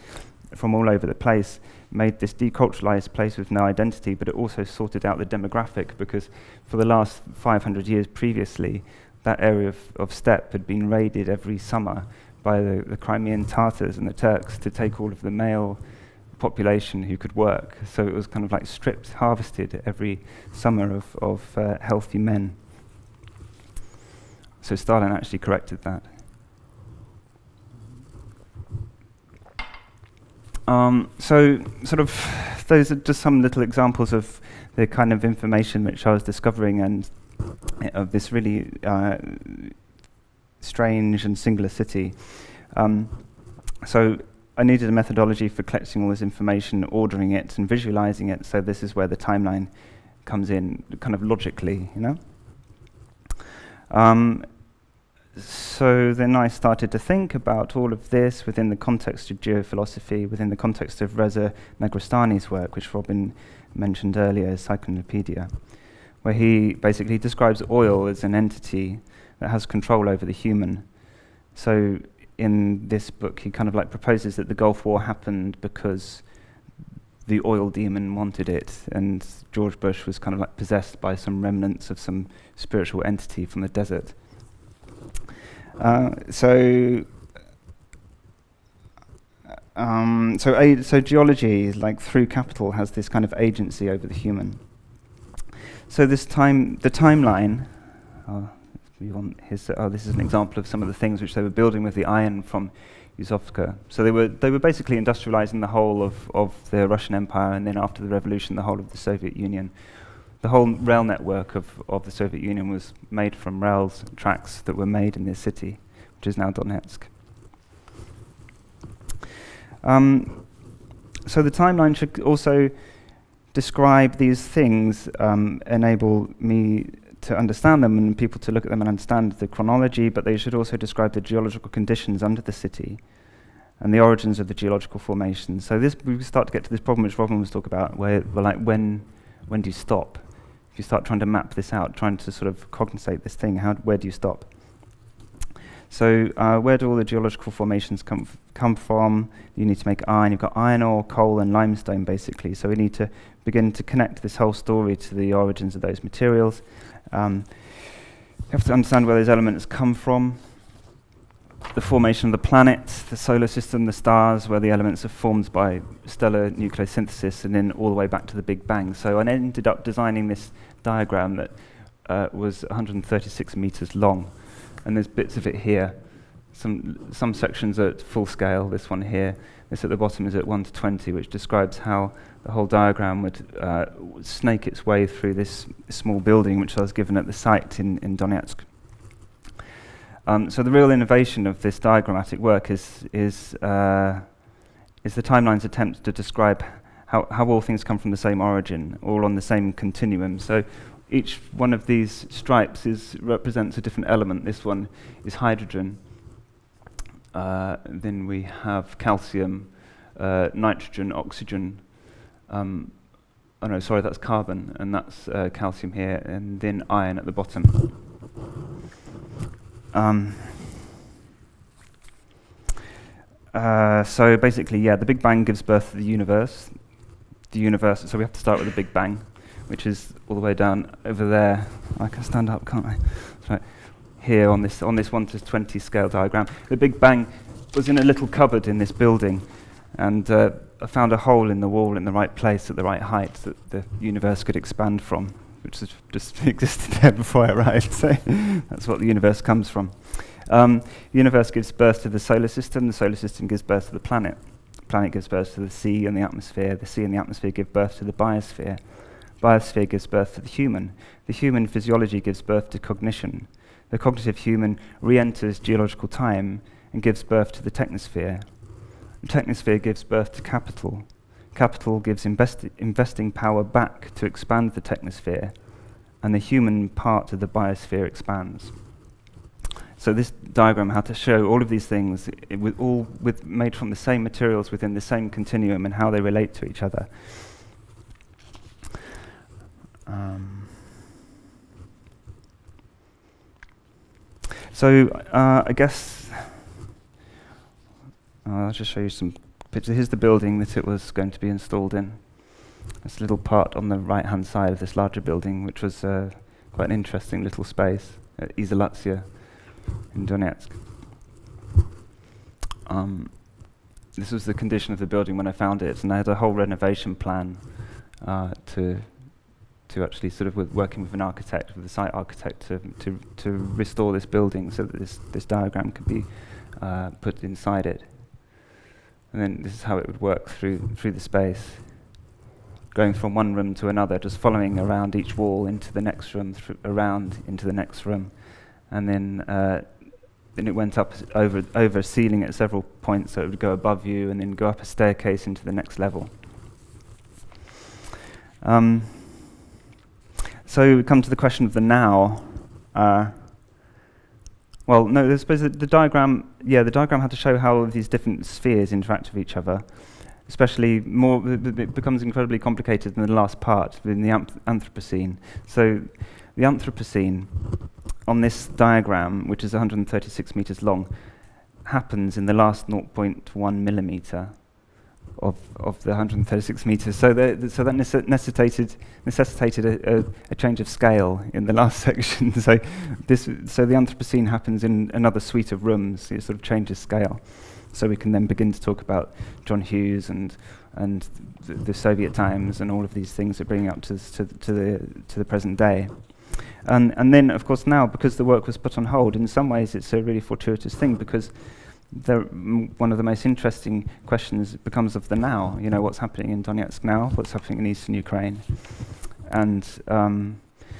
from all over the place, made this deculturalized place with no identity, but it also sorted out the demographic, because for the last five hundred years previously, that area of, of steppe had been raided every summer by the, the Crimean Tatars and the Turks to take all of the male population who could work. So it was kind of like stripped, harvested every summer of, of uh, healthy men. So Stalin actually corrected that. Um, so sort of, those are just some little examples of the kind of information which I was discovering, and uh, of this really uh, strange and singular city. Um, so I needed a methodology for collecting all this information, ordering it and visualizing it, so this is where the timeline comes in, kind of logically, you know? Um, So then I started to think about all of this within the context of geophilosophy, within the context of Reza Negrestani's work, which Robin mentioned earlier, Cyclopedia, where he basically describes oil as an entity that has control over the human. So in this book, he kind of like proposes that the Gulf War happened because the oil demon wanted it, and George Bush was kind of like possessed by some remnants of some spiritual entity from the desert. Uh, so, um, so, a so geology, like through capital, has this kind of agency over the human. So this time, the timeline. Oh, we want his, oh, this is an example of some of the things which they were building with the iron from Yuzovka. So they were they were basically industrializing the whole of of the Russian Empire, and then after the revolution, the whole of the Soviet Union. The whole rail network of, of the Soviet Union was made from rails and tracks that were made in this city, which is now Donetsk. Um, so the timeline should also describe these things, um, enable me to understand them and people to look at them and understand the chronology, but they should also describe the geological conditions under the city and the origins of the geological formation. So this, we start to get to this problem which Robin was talking about, where we're like, when, when do you stop? If you start trying to map this out, trying to sort of cognizate this thing, how, where do you stop? So uh, where do all the geological formations come f come from? You need to make iron. You've got iron ore, coal, and limestone, basically. So we need to begin to connect this whole story to the origins of those materials. Um, you have to understand where those elements come from. The formation of the planet, the solar system, the stars, where the elements are formed by stellar nucleosynthesis, and then all the way back to the Big Bang. So I ended up designing this diagram that uh, was one hundred thirty-six meters long, and there's bits of it here. Some some sections are at full scale. This one here, this at the bottom is at one to twenty, which describes how the whole diagram would uh, snake its way through this small building, which I was given at the site in, in Donetsk. Um, so the real innovation of this diagrammatic work is is uh, is the timeline's attempt to describe how how all things come from the same origin, all on the same continuum. So each one of these stripes is represents a different element. This one is hydrogen. Uh, then we have calcium, uh, nitrogen, oxygen. Um, oh no, sorry, that's carbon, and that's uh, calcium here, and then iron at the bottom. Um, uh, so basically, yeah, the Big Bang gives birth to the universe. The universe, so we have to start with the Big Bang, which is all the way down over there. I can stand up, can't I? That's right. Here on this on this one to twenty scale diagram, the Big Bang was in a little cupboard in this building, and uh, I found a hole in the wall in the right place at the right height that the universe could expand from, which has just existed there before I arrived. So that's what the universe comes from. Um, the universe gives birth to the solar system. The solar system gives birth to the planet. The planet gives birth to the sea and the atmosphere. The sea and the atmosphere give birth to the biosphere. Biosphere gives birth to the human. The human physiology gives birth to cognition. The cognitive human re-enters geological time and gives birth to the technosphere. The technosphere gives birth to capital. Capital gives investi investing power back to expand the technosphere, and the human part of the biosphere expands. So this diagram had to show all of these things, I with all with made from the same materials within the same continuum, and how they relate to each other. Um, so uh, I guess uh, I'll just show you some picture, here's the building that it was going to be installed in. This little part on the right-hand side of this larger building, which was uh, quite an interesting little space at Izolacja in Donetsk. Um, this was the condition of the building when I found it, and I had a whole renovation plan uh, to to actually sort of with working with an architect, with a site architect, to to to restore this building so that this this diagram could be uh, put inside it. And then this is how it would work through through the space, going from one room to another, just following around each wall into the next room, thr around into the next room, and then uh, then it went up over over a ceiling at several points, so it would go above you, and then go up a staircase into the next level. Um, so we come to the question of the now. Uh, well, no, I suppose the, the diagram, yeah, the diagram had to show how all of these different spheres interact with each other. Especially more, it becomes incredibly complicated in the last part, in the Anthropocene. So the Anthropocene, on this diagram, which is one hundred thirty-six meters long, happens in the last zero point one millimeter of of the one hundred thirty-six meters. So, the, so that nece necessitated necessitated a, a, a change of scale in the last section. so this, so the Anthropocene happens in another suite of rooms. It sort of changes scale. So we can then begin to talk about John Hughes and and th the Soviet times and all of these things that bring up to to, to the to the present day. And and then of course now, because the work was put on hold, in some ways it's a really fortuitous thing, because the m one of the most interesting questions becomes of the now. You know, what's happening in Donetsk now? What's happening in eastern Ukraine? And um,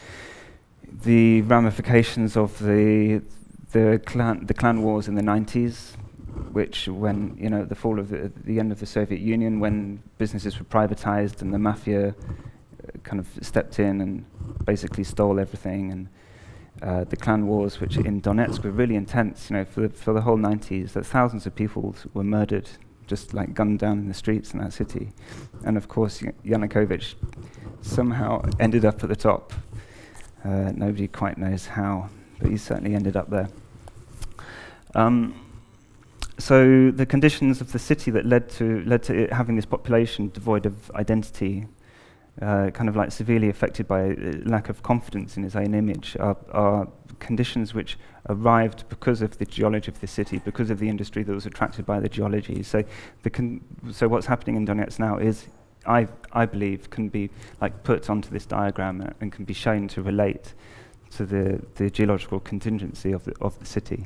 the ramifications of the the clan the clan wars in the nineties. Which, when you know, the fall of the, the end of the Soviet Union, when businesses were privatized and the mafia uh, kind of stepped in and basically stole everything, and uh, the clan wars, which in Donetsk were really intense, you know, for the, for the whole nineties, that thousands of people were murdered, just like gunned down in the streets in that city, and of course Yanukovych somehow ended up at the top. Uh, nobody quite knows how, but he certainly ended up there. Um, So the conditions of the city that led to led to it having this population devoid of identity, uh, kind of like severely affected by uh, lack of confidence in its own image, are, are conditions which arrived because of the geology of the city, because of the industry that was attracted by the geology. So the con so what's happening in Donetsk now is, I I believe, can be like put onto this diagram uh, and can be shown to relate to the the geological contingency of the of the city.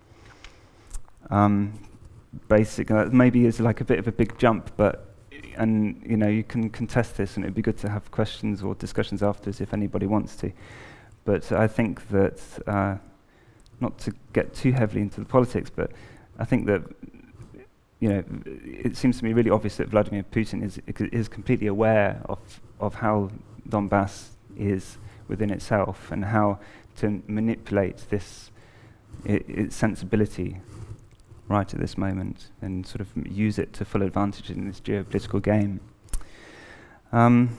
Um, basic, uh, maybe is like a bit of a big jump, but and you know, you can contest this, and it'd be good to have questions or discussions afterwards if anybody wants to. But I think that uh, not to get too heavily into the politics, but I think that you know, it seems to me really obvious that Vladimir Putin is is completely aware of of how Donbass is within itself and how to manipulate this I its sensibility right at this moment, and sort of use it to full advantage in this geopolitical game. Um,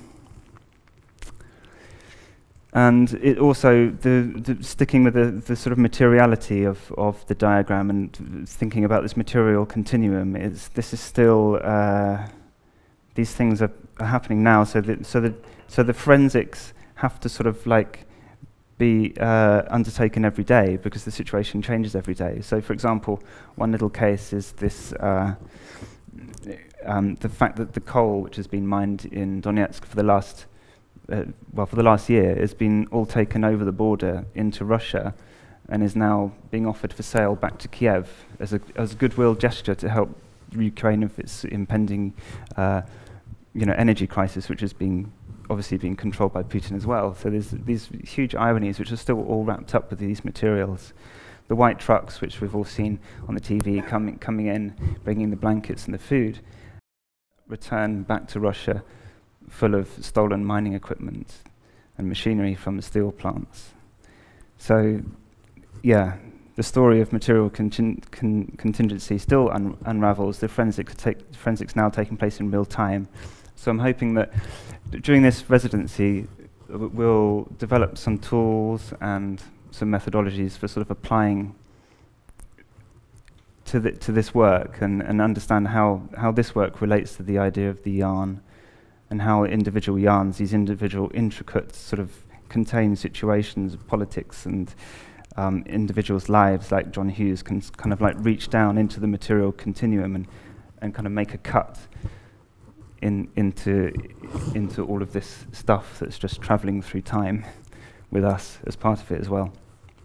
and it also, the, the sticking with the, the sort of materiality of, of the diagram and thinking about this material continuum, is this is still, uh, these things are, are happening now, so that, so that, so the forensics have to sort of like be uh, undertaken every day, because the situation changes every day. So, for example, one little case is this, uh, um, the fact that the coal which has been mined in Donetsk for the last, uh, well, for the last year, has been all taken over the border into Russia, and is now being offered for sale back to Kiev as a as a goodwill gesture to help Ukraine of its impending, uh, you know, energy crisis, which has been obviously being controlled by Putin as well. So there's these huge ironies which are still all wrapped up with these materials. The white trucks, which we've all seen on the T V, coming coming in, bringing the blankets and the food, return back to Russia full of stolen mining equipment and machinery from the steel plants. So, yeah, the story of material contin con contingency still un unravels. The forensics, take, forensics now taking place in real time. So I'm hoping that during this residency, uh, we'll develop some tools and some methodologies for sort of applying to the, to this work and, and understand how, how this work relates to the idea of the yarn, and how individual yarns, these individual intricate sort of contained situations of politics and um, individuals' lives, like John Hughes, can s kind of like reach down into the material continuum and, and kind of make a cut in, into, into all of this stuff that's just traveling through time with us as part of it as well.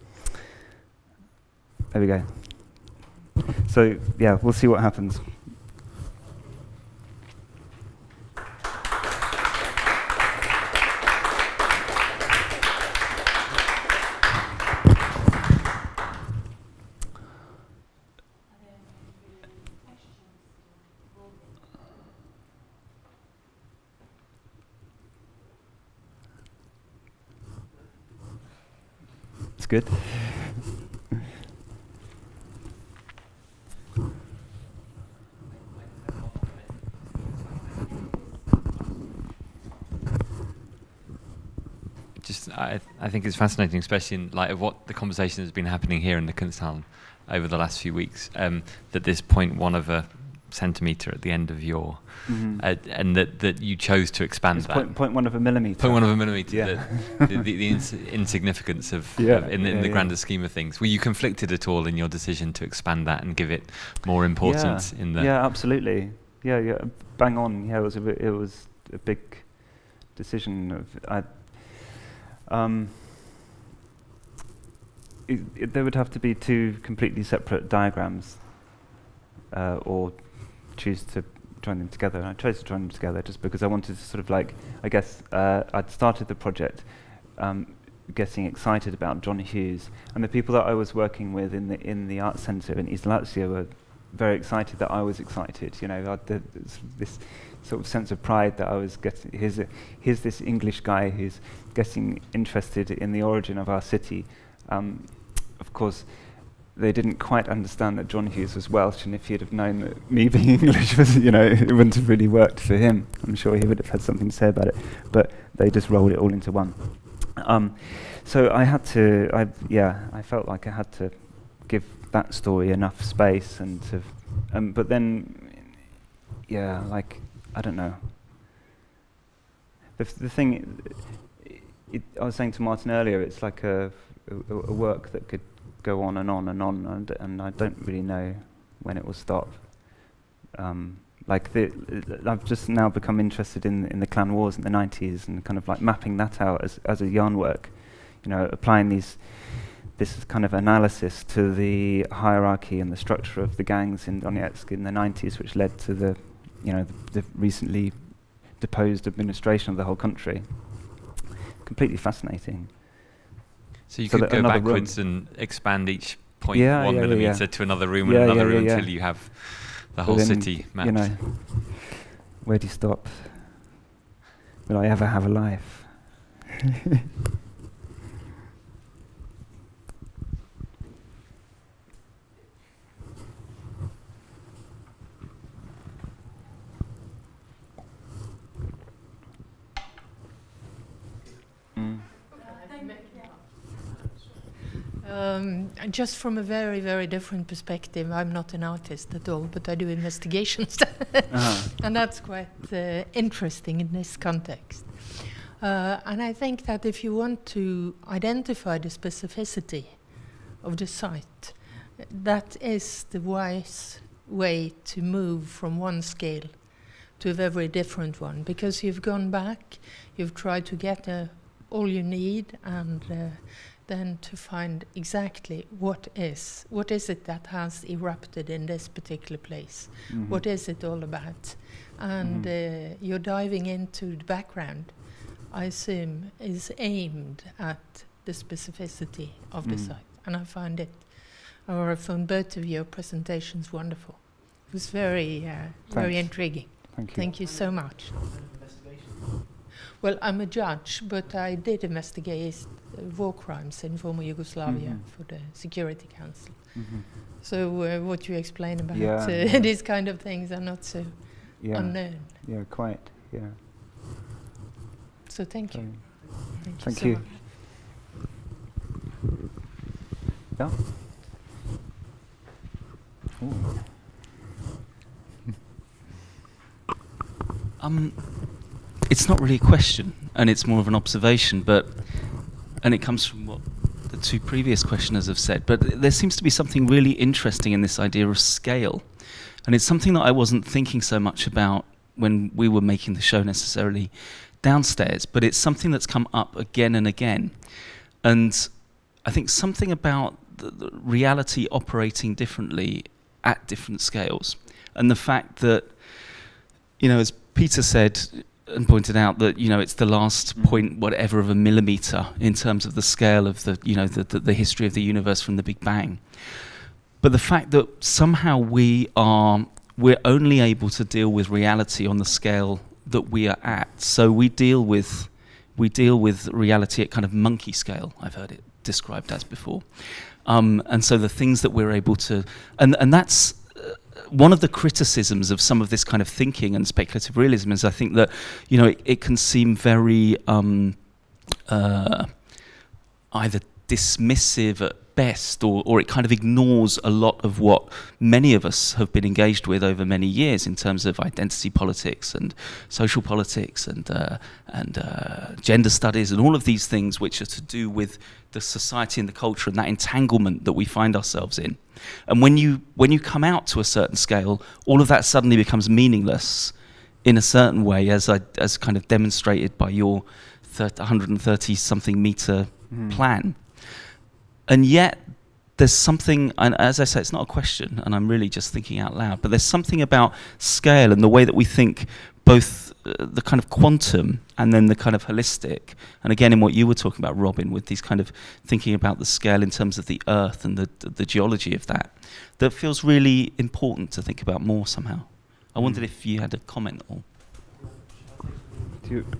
There we go. So yeah, we'll see what happens. It's good. Just, I, I think it's fascinating, especially in light of what the conversation has been happening here in the Kunsthall over the last few weeks, um, that this point one of a centimetre at the end of your, mm-hmm. uh, and that, that you chose to expand it's that. Point, point one of a millimetre. Point one of a millimetre, yeah. the, the, the, the ins insignificance of, yeah, of in, the, in yeah, the yeah. grander scheme of things. Were you conflicted at all in your decision to expand that and give it more importance yeah. in the... Yeah, absolutely. Yeah, yeah, bang on. Yeah, it was a, bit, it was a big decision. Of, I, um, it, it, there would have to be two completely separate diagrams, uh, or choose to join them together. And I chose to join them together just because I wanted to sort of like, I guess, uh, I'd started the project um, getting excited about John Hughes, and the people that I was working with in the in the art centre in East Lazio were very excited that I was excited. You know, I'd, this, this sort of sense of pride that I was getting. Here's a, here's this English guy who's getting interested in the origin of our city. Um, of course, they didn't quite understand that John Hughes was Welsh, and if he'd have known that me being English was, you know, it wouldn't have really worked for him. I'm sure he would have had something to say about it, but they just rolled it all into one. Um, so I had to, I, yeah, I felt like I had to give that story enough space, and to, um, but then, yeah, like, I don't know. The, f the thing, it, it, I was saying to Martin earlier, it's like a, a, a work that could go on and on and on, and, and I don't really know when it will stop. Um, like the, I've just now become interested in in the clan wars in the nineties, and kind of like mapping that out as as a yarn work, you know, applying these this kind of analysis to the hierarchy and the structure of the gangs in Donetsk in the nineties, which led to the, you know, the, the recently deposed administration of the whole country. Completely fascinating. So you so could go backwards and expand each point yeah, one yeah, millimetre yeah. to another room yeah, and another yeah, room yeah, until yeah. you have the But whole then, city mapped. You know, where do you stop? Will I ever have a life? mm. Um, just from a very, very different perspective, I'm not an artist at all, but I do investigations. uh-huh. And that's quite uh, interesting in this context. Uh, and I think that if you want to identify the specificity of the site, that is the wise way to move from one scale to a very different one, because you've gone back, you've tried to get uh, all you need, and uh, then to find exactly what is, what is it that has erupted in this particular place? Mm-hmm. What is it all about? And mm-hmm. uh, you're diving into the background, I assume, is aimed at the specificity of mm. the site. And I find it, or I found both of your presentations wonderful. It was very, uh, very intriguing. Thank you. Thank you so much. Well, I'm a judge, but I did investigate uh, war crimes in former Yugoslavia mm-hmm. for the Security Council. Mm-hmm. So uh, what you explain about yeah, uh, yeah. these kind of things are not so yeah. unknown. Yeah, quite, yeah. So thank you. Thank, thank you. you. So Yeah. Ooh. Um, it's not really a question, and it's more of an observation, but, and it comes from what the two previous questioners have said, but there seems to be something really interesting in this idea of scale. And it's something that I wasn't thinking so much about when we were making the show necessarily downstairs, but it's something that's come up again and again. And I think something about the, the reality operating differently at different scales. And the fact that, you know, as Peter said and pointed out, that, you know, it's the last mm. point whatever of a millimeter in terms of the scale of the, you know, the, the, the history of the universe from the Big Bang. But the fact that somehow we are, we're only able to deal with reality on the scale that we are at. So we deal with, we deal with reality at kind of monkey scale, I've heard it described as before. Um, and so the things that we're able to, and, and that's, one of the criticisms of some of this kind of thinking and speculative realism is, I think, that, you know, it, it can seem very um, uh, either dismissive at best, or, or it kind of ignores a lot of what many of us have been engaged with over many years in terms of identity politics and social politics and uh, and uh, gender studies and all of these things which are to do with the society and the culture and that entanglement that we find ourselves in. And when you when you come out to a certain scale, all of that suddenly becomes meaningless in a certain way, as I as kind of demonstrated by your one hundred thirty something meter mm. plan. And yet there's something, and as I say, it's not a question, and I'm really just thinking out loud, but there's something about scale and the way that we think, both uh, the kind of quantum and then the kind of holistic, and again in what you were talking about, Robin, with these kind of thinking about the scale in terms of the earth and the, the geology of that, that feels really important to think about more somehow. I wondered if you had a comment or... Do you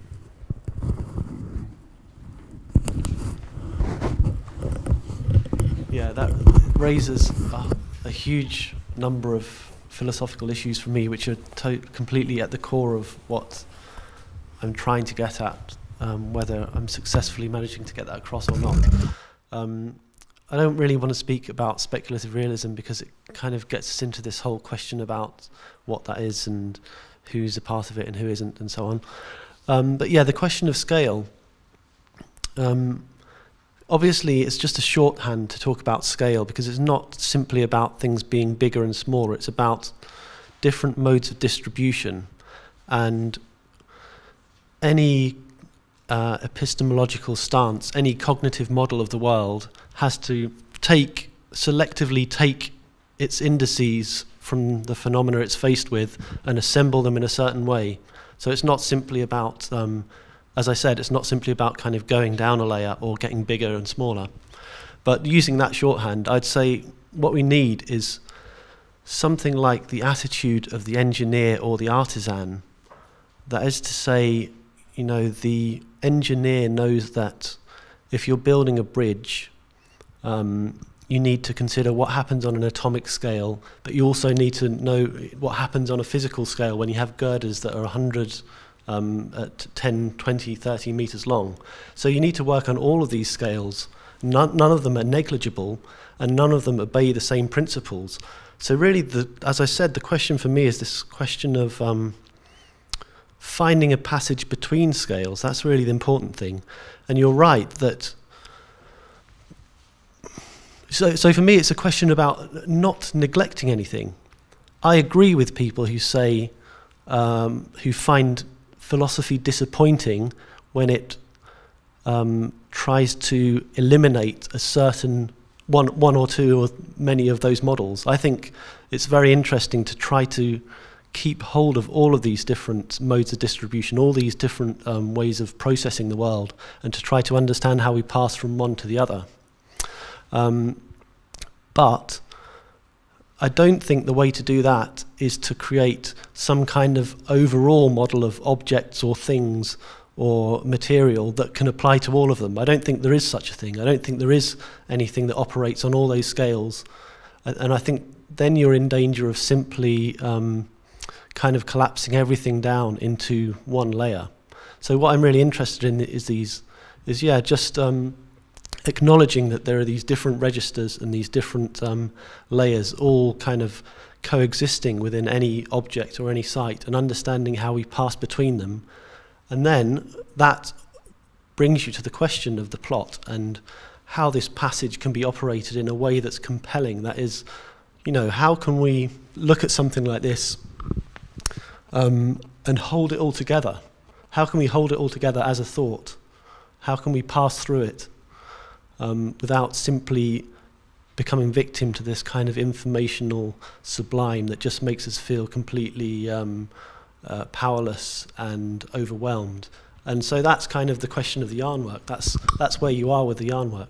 Yeah, that raises a, a huge number of philosophical issues for me, which are to completely at the core of what I'm trying to get at, um, whether I'm successfully managing to get that across or not. Um, I don't really want to speak about speculative realism because it kind of gets us into this whole question about what that is and who's a part of it and who isn't and so on. Um, but yeah, the question of scale. Um, Obviously, it's just a shorthand to talk about scale because it's not simply about things being bigger and smaller. It's about different modes of distribution. And any uh, epistemological stance, any cognitive model of the world has to take, selectively take its indices from the phenomena it's faced with and assemble them in a certain way. So it's not simply about... Um, As I said, it's not simply about kind of going down a layer or getting bigger and smaller. But using that shorthand, I'd say what we need is something like the attitude of the engineer or the artisan. That is to say, you know, the engineer knows that if you're building a bridge, um, you need to consider what happens on an atomic scale, but you also need to know what happens on a physical scale when you have girders that are one hundred Um, at ten, twenty, thirty meters long. So you need to work on all of these scales. None, none of them are negligible, and none of them obey the same principles. So really, the, as I said, the question for me is this question of um, finding a passage between scales. That's really the important thing. And you're right that... So, so for me, it's a question about not neglecting anything. I agree with people who say, um, who find philosophy disappointing when it um, tries to eliminate a certain one, one or two or many of those models. I think it's very interesting to try to keep hold of all of these different modes of distribution, all these different um, ways of processing the world, and to try to understand how we pass from one to the other. Um, but I don't think the way to do that is to create some kind of overall model of objects or things or material that can apply to all of them. I don't think there is such a thing. I don't think there is anything that operates on all those scales. And, and I think then you're in danger of simply um, kind of collapsing everything down into one layer. So what I'm really interested in is these, is yeah, just um, acknowledging that there are these different registers and these different um, layers all kind of coexisting within any object or any site, and understanding how we pass between them. And then that brings you to the question of the plot and how this passage can be operated in a way that's compelling. That is, you know, how can we look at something like this um, and hold it all together? How can we hold it all together as a thought? How can we pass through it um, without simply becoming victim to this kind of informational sublime that just makes us feel completely um, uh, powerless and overwhelmed? And so that's kind of the question of the Yarnwork. That's, that's where you are with the Yarnwork.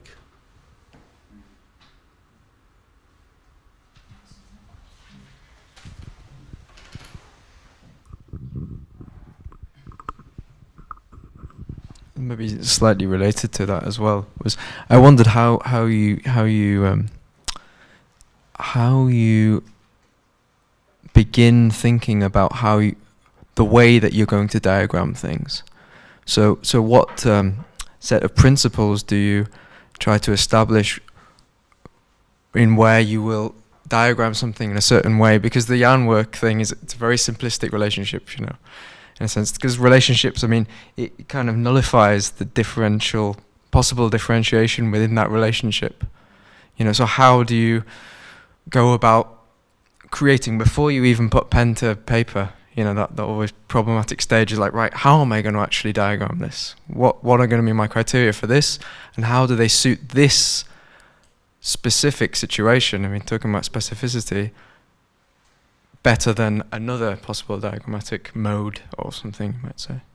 Maybe slightly related to that as well was I wondered how how you how you um, how you begin thinking about how you, the way that you're going to diagram things. So so what um, set of principles do you try to establish in where you will diagram something in a certain way? Because the Yarnwork thing is, it's a very simplistic relationship, you know, in a sense, because relationships, I mean, it kind of nullifies the differential, possible differentiation within that relationship. You know, so how do you go about creating, before you even put pen to paper, you know, that, that always problematic stage is like, right, how am I going to actually diagram this? What, what are going to be my criteria for this? And how do they suit this specific situation? I mean, talking about specificity, better than another possible diagrammatic mode or something, you might say.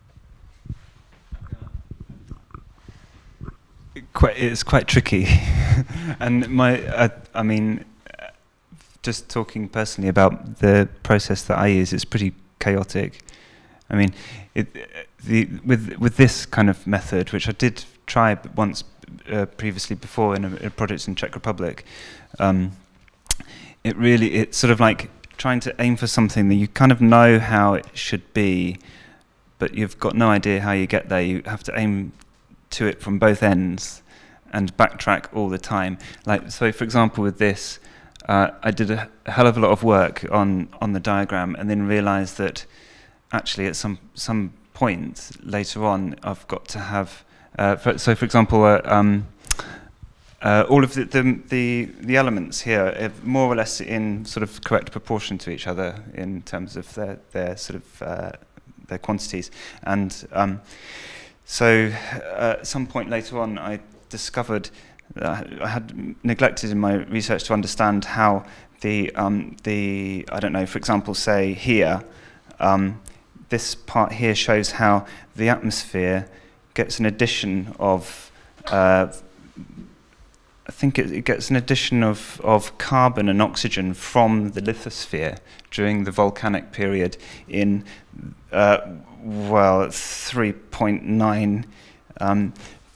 Quite, it's quite tricky. And my, uh, I mean, just talking personally about the process that I use, it's pretty chaotic. I mean, it, the, with, with this kind of method, which I did try once uh, previously before in a, a project in Czech Republic, um, it really, it's sort of like trying to aim for something that you kind of know how it should be, but you've got no idea how you get there. You have to aim to it from both ends and backtrack all the time. Like, so for example, with this, uh, I did a, a hell of a lot of work on, on the diagram, and then realized that actually at some, some point later on, I've got to have, uh, for, so for example, uh, um, Uh, all of the, the, the, the elements here are more or less in sort of correct proportion to each other in terms of their, their sort of uh, their quantities. And um, so uh, at some point later on, I discovered that I had neglected in my research to understand how the, um, the I don't know, for example, say here, um, this part here shows how the atmosphere gets an addition of uh, I think it, it gets an addition of, of carbon and oxygen from the lithosphere during the volcanic period in, uh, well, three point nine, um,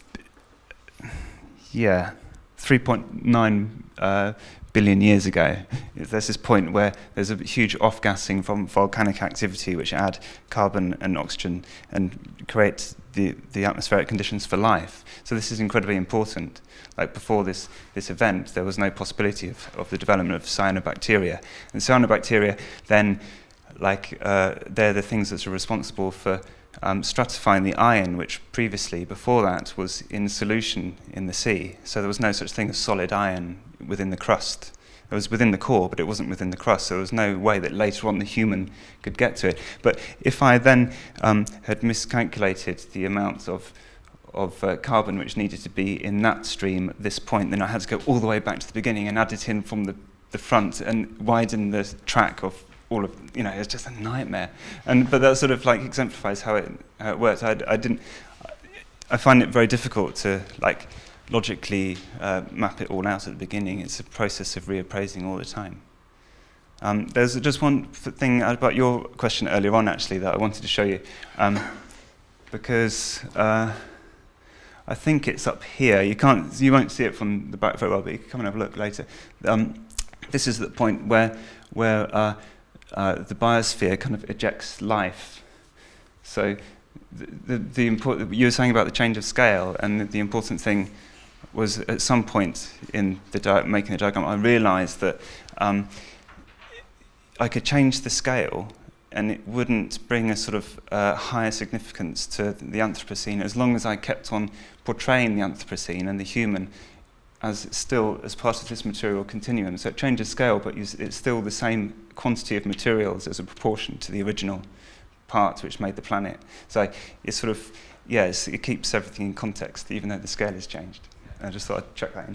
yeah, three point nine uh, billion years ago. There's this point where there's a huge off-gassing from volcanic activity which add carbon and oxygen and create the, the atmospheric conditions for life. So this is incredibly important. Like before this, this event, there was no possibility of, of the development of cyanobacteria. And cyanobacteria then, like, uh, they're the things that are responsible for um, stratifying the iron, which previously, before that, was in solution in the sea. So there was no such thing as solid iron within the crust. It was within the core, but it wasn't within the crust, so there was no way that later on the human could get to it. But if I then um, had miscalculated the amount of of uh, carbon which needed to be in that stream at this point, then I had to go all the way back to the beginning and add it in from the, the front and widen the track of all of, you know, it's just a nightmare. And but that sort of like exemplifies how it, how it works. I, I didn't, I find it very difficult to like logically uh, map it all out at the beginning. It's a process of reappraising all the time. Um, there's just one thing about your question earlier on actually that I wanted to show you, um, because uh, I think it's up here. You can't, you won't see it from the back very well, but you can come and have a look later. Um, this is the point where where uh, uh, the biosphere kind of ejects life. So the the, the important, you were saying about the change of scale, and the, the important thing was at some point in the di making the diagram, I realised that um, I could change the scale and it wouldn't bring a sort of uh, higher significance to the Anthropocene as long as I kept on portraying the Anthropocene and the human as still as part of this material continuum. So it changes scale, but it's still the same quantity of materials as a proportion to the original part which made the planet. So it's sort of, yes, it keeps everything in context, even though the scale has changed. I just thought I'd check that in.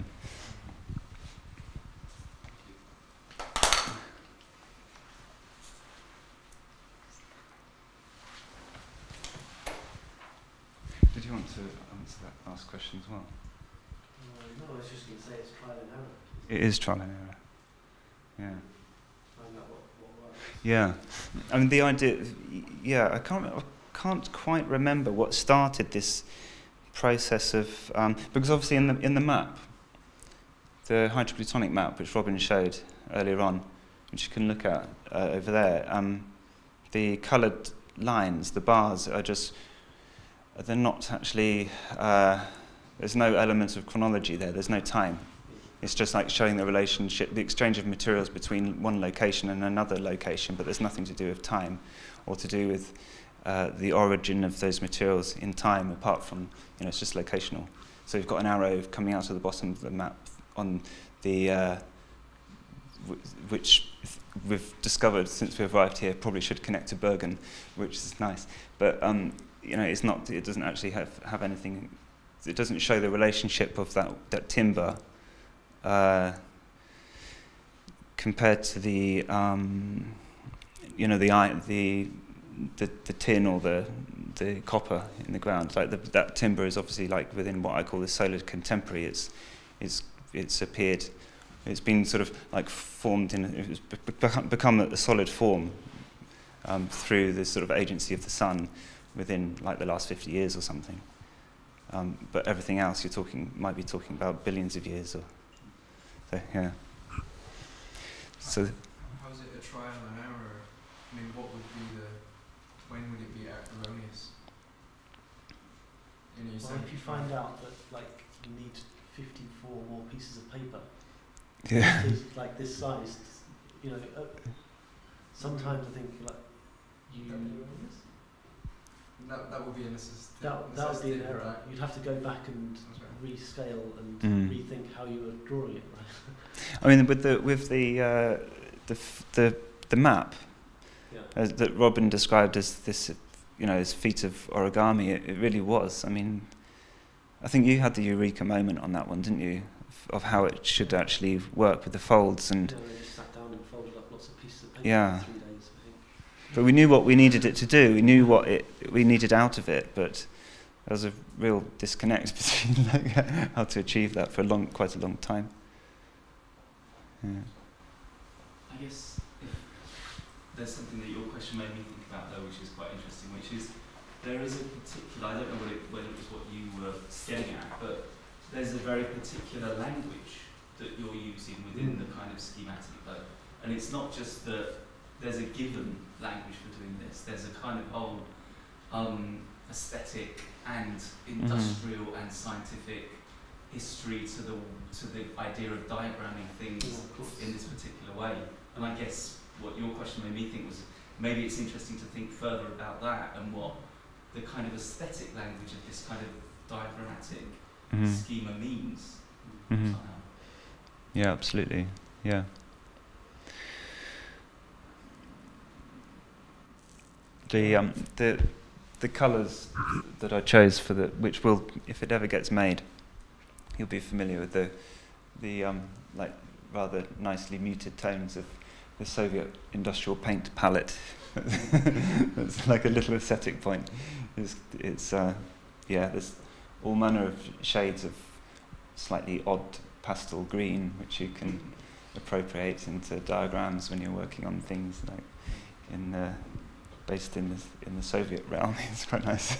Did you want to answer that last question as well? Uh, no, I was just going to say it's trial and error. It is trial and error. Yeah. Find out what, what works. Yeah. I mean, the idea, yeah, I can't, I can't quite remember what started this process of, um, because obviously in the, in the map, the hydroplutonic map, which Robin showed earlier on, which you can look at uh, over there, um, the coloured lines, the bars, are just, they're not actually, uh, there's no element of chronology there, there's no time. It's just like showing the relationship, the exchange of materials between one location and another location, but there's nothing to do with time or to do with uh, the origin of those materials in time, apart from, you know, it's just locational. So you've got an arrow coming out of the bottom of the map on the, uh, w which we've discovered since we've arrived here probably should connect to Bergen, which is nice. But um, you know, it's not. It doesn't actually have have anything. It doesn't show the relationship of that that timber uh, compared to the um, you know the the the the tin or the the copper in the ground. Like the, that timber is obviously like within what I call the solar contemporary. It's it's it's appeared. It's been sort of like formed in. It's become become a solid form um, through the sort of agency of the sun within like the last fifty years or something. Um, but everything else you're talking might be talking about billions of years or so. Yeah. So. How is it a trial and error? I mean, what would be the? When would it be erroneous? You know, you well, if you find out that like you need fifty-four more pieces of paper, yeah, like this size, you know, uh, sometimes I think like you. That, that would be a necessity. That, that would be an error. You'd have to go back and rescale and mm. rethink how you were drawing it, right? I mean, with the with the uh, the f the the map yeah. as, that Robin described as this, you know, as feat of origami, it, it really was. I mean, I think you had the eureka moment on that one, didn't you? Of, of how it should actually work with the folds and. Yeah, they just sat down and folded up lots of pieces of paper yeah. for three days. But we knew what we needed it to do. We knew what it we needed out of it. But there was a real disconnect between like, how to achieve that for a long, quite a long time. Yeah. I guess if there's something that your question made me think about, though, which is quite interesting, which is there is a particular. I don't know what it, whether it was what you were getting at, but there's a very particular language that you're using within the kind of schematic, though, and it's not just that. There's a given language for doing this. There's a kind of whole um, aesthetic and industrial mm-hmm. and scientific history to the to the idea of diagramming things yeah, in this particular way. And I guess what your question made me think was maybe it's interesting to think further about that and what the kind of aesthetic language of this kind of diagrammatic mm-hmm. schema means. Mm-hmm. Yeah, absolutely. Yeah. The um the the colours that I chose for the which will, if it ever gets made, you'll be familiar with the the um like rather nicely muted tones of the Soviet industrial paint palette. It's like a little aesthetic point. It's it's uh yeah, there's all manner of shades of slightly odd pastel green which you can appropriate into diagrams when you're working on things like in the based in the, in the Soviet realm. It's quite nice.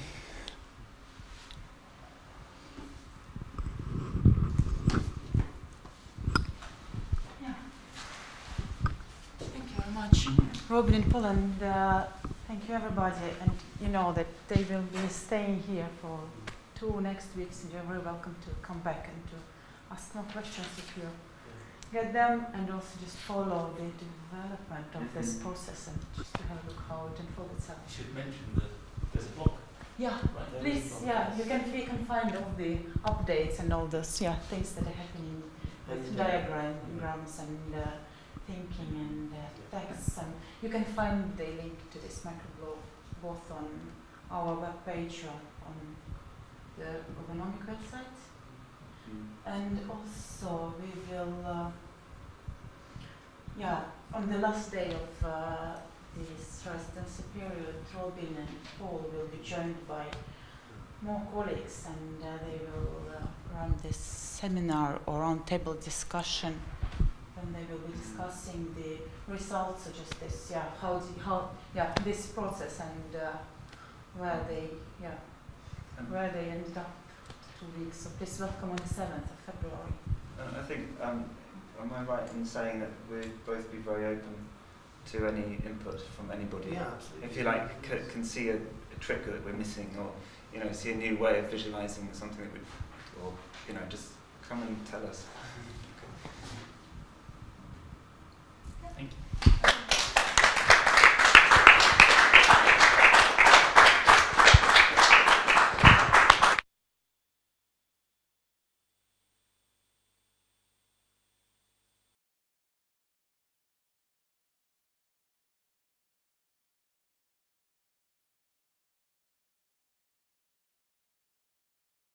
Yeah. Thank you very much, Robin and Paul, and uh, thank you everybody. And you know that they will be staying here for two next weeks, and you're very welcome to come back and to ask more questions if you get them, and also just follow the development of mm-hmm. this process and just to have a look how it unfolds itself. You should mention that there's a blog. Yeah, right, please, yeah, you can, you can find all the updates and all those yeah, things that are happening with yeah. diagrams and uh, thinking and uh, texts, and you can find the link to this microblog both on our webpage or on the Urbanomic website. And also we will, uh, yeah, on the last day of uh, this residency period, Robin and Paul will be joined by more colleagues, and uh, they will uh, run this seminar or roundtable discussion, and they will be discussing the results of just this, yeah, how, the, how yeah, this process and uh, where they, yeah, where they ended up. Two weeks, so please welcome on the seventh of February. Uh, I think, um, am I right in saying that we'd both be very open to any input from anybody? Yeah, absolutely. If you like, c can see a, a trick that we're missing, or you know, see a new way of visualising something that would, or you know, just come and tell us. Thank you.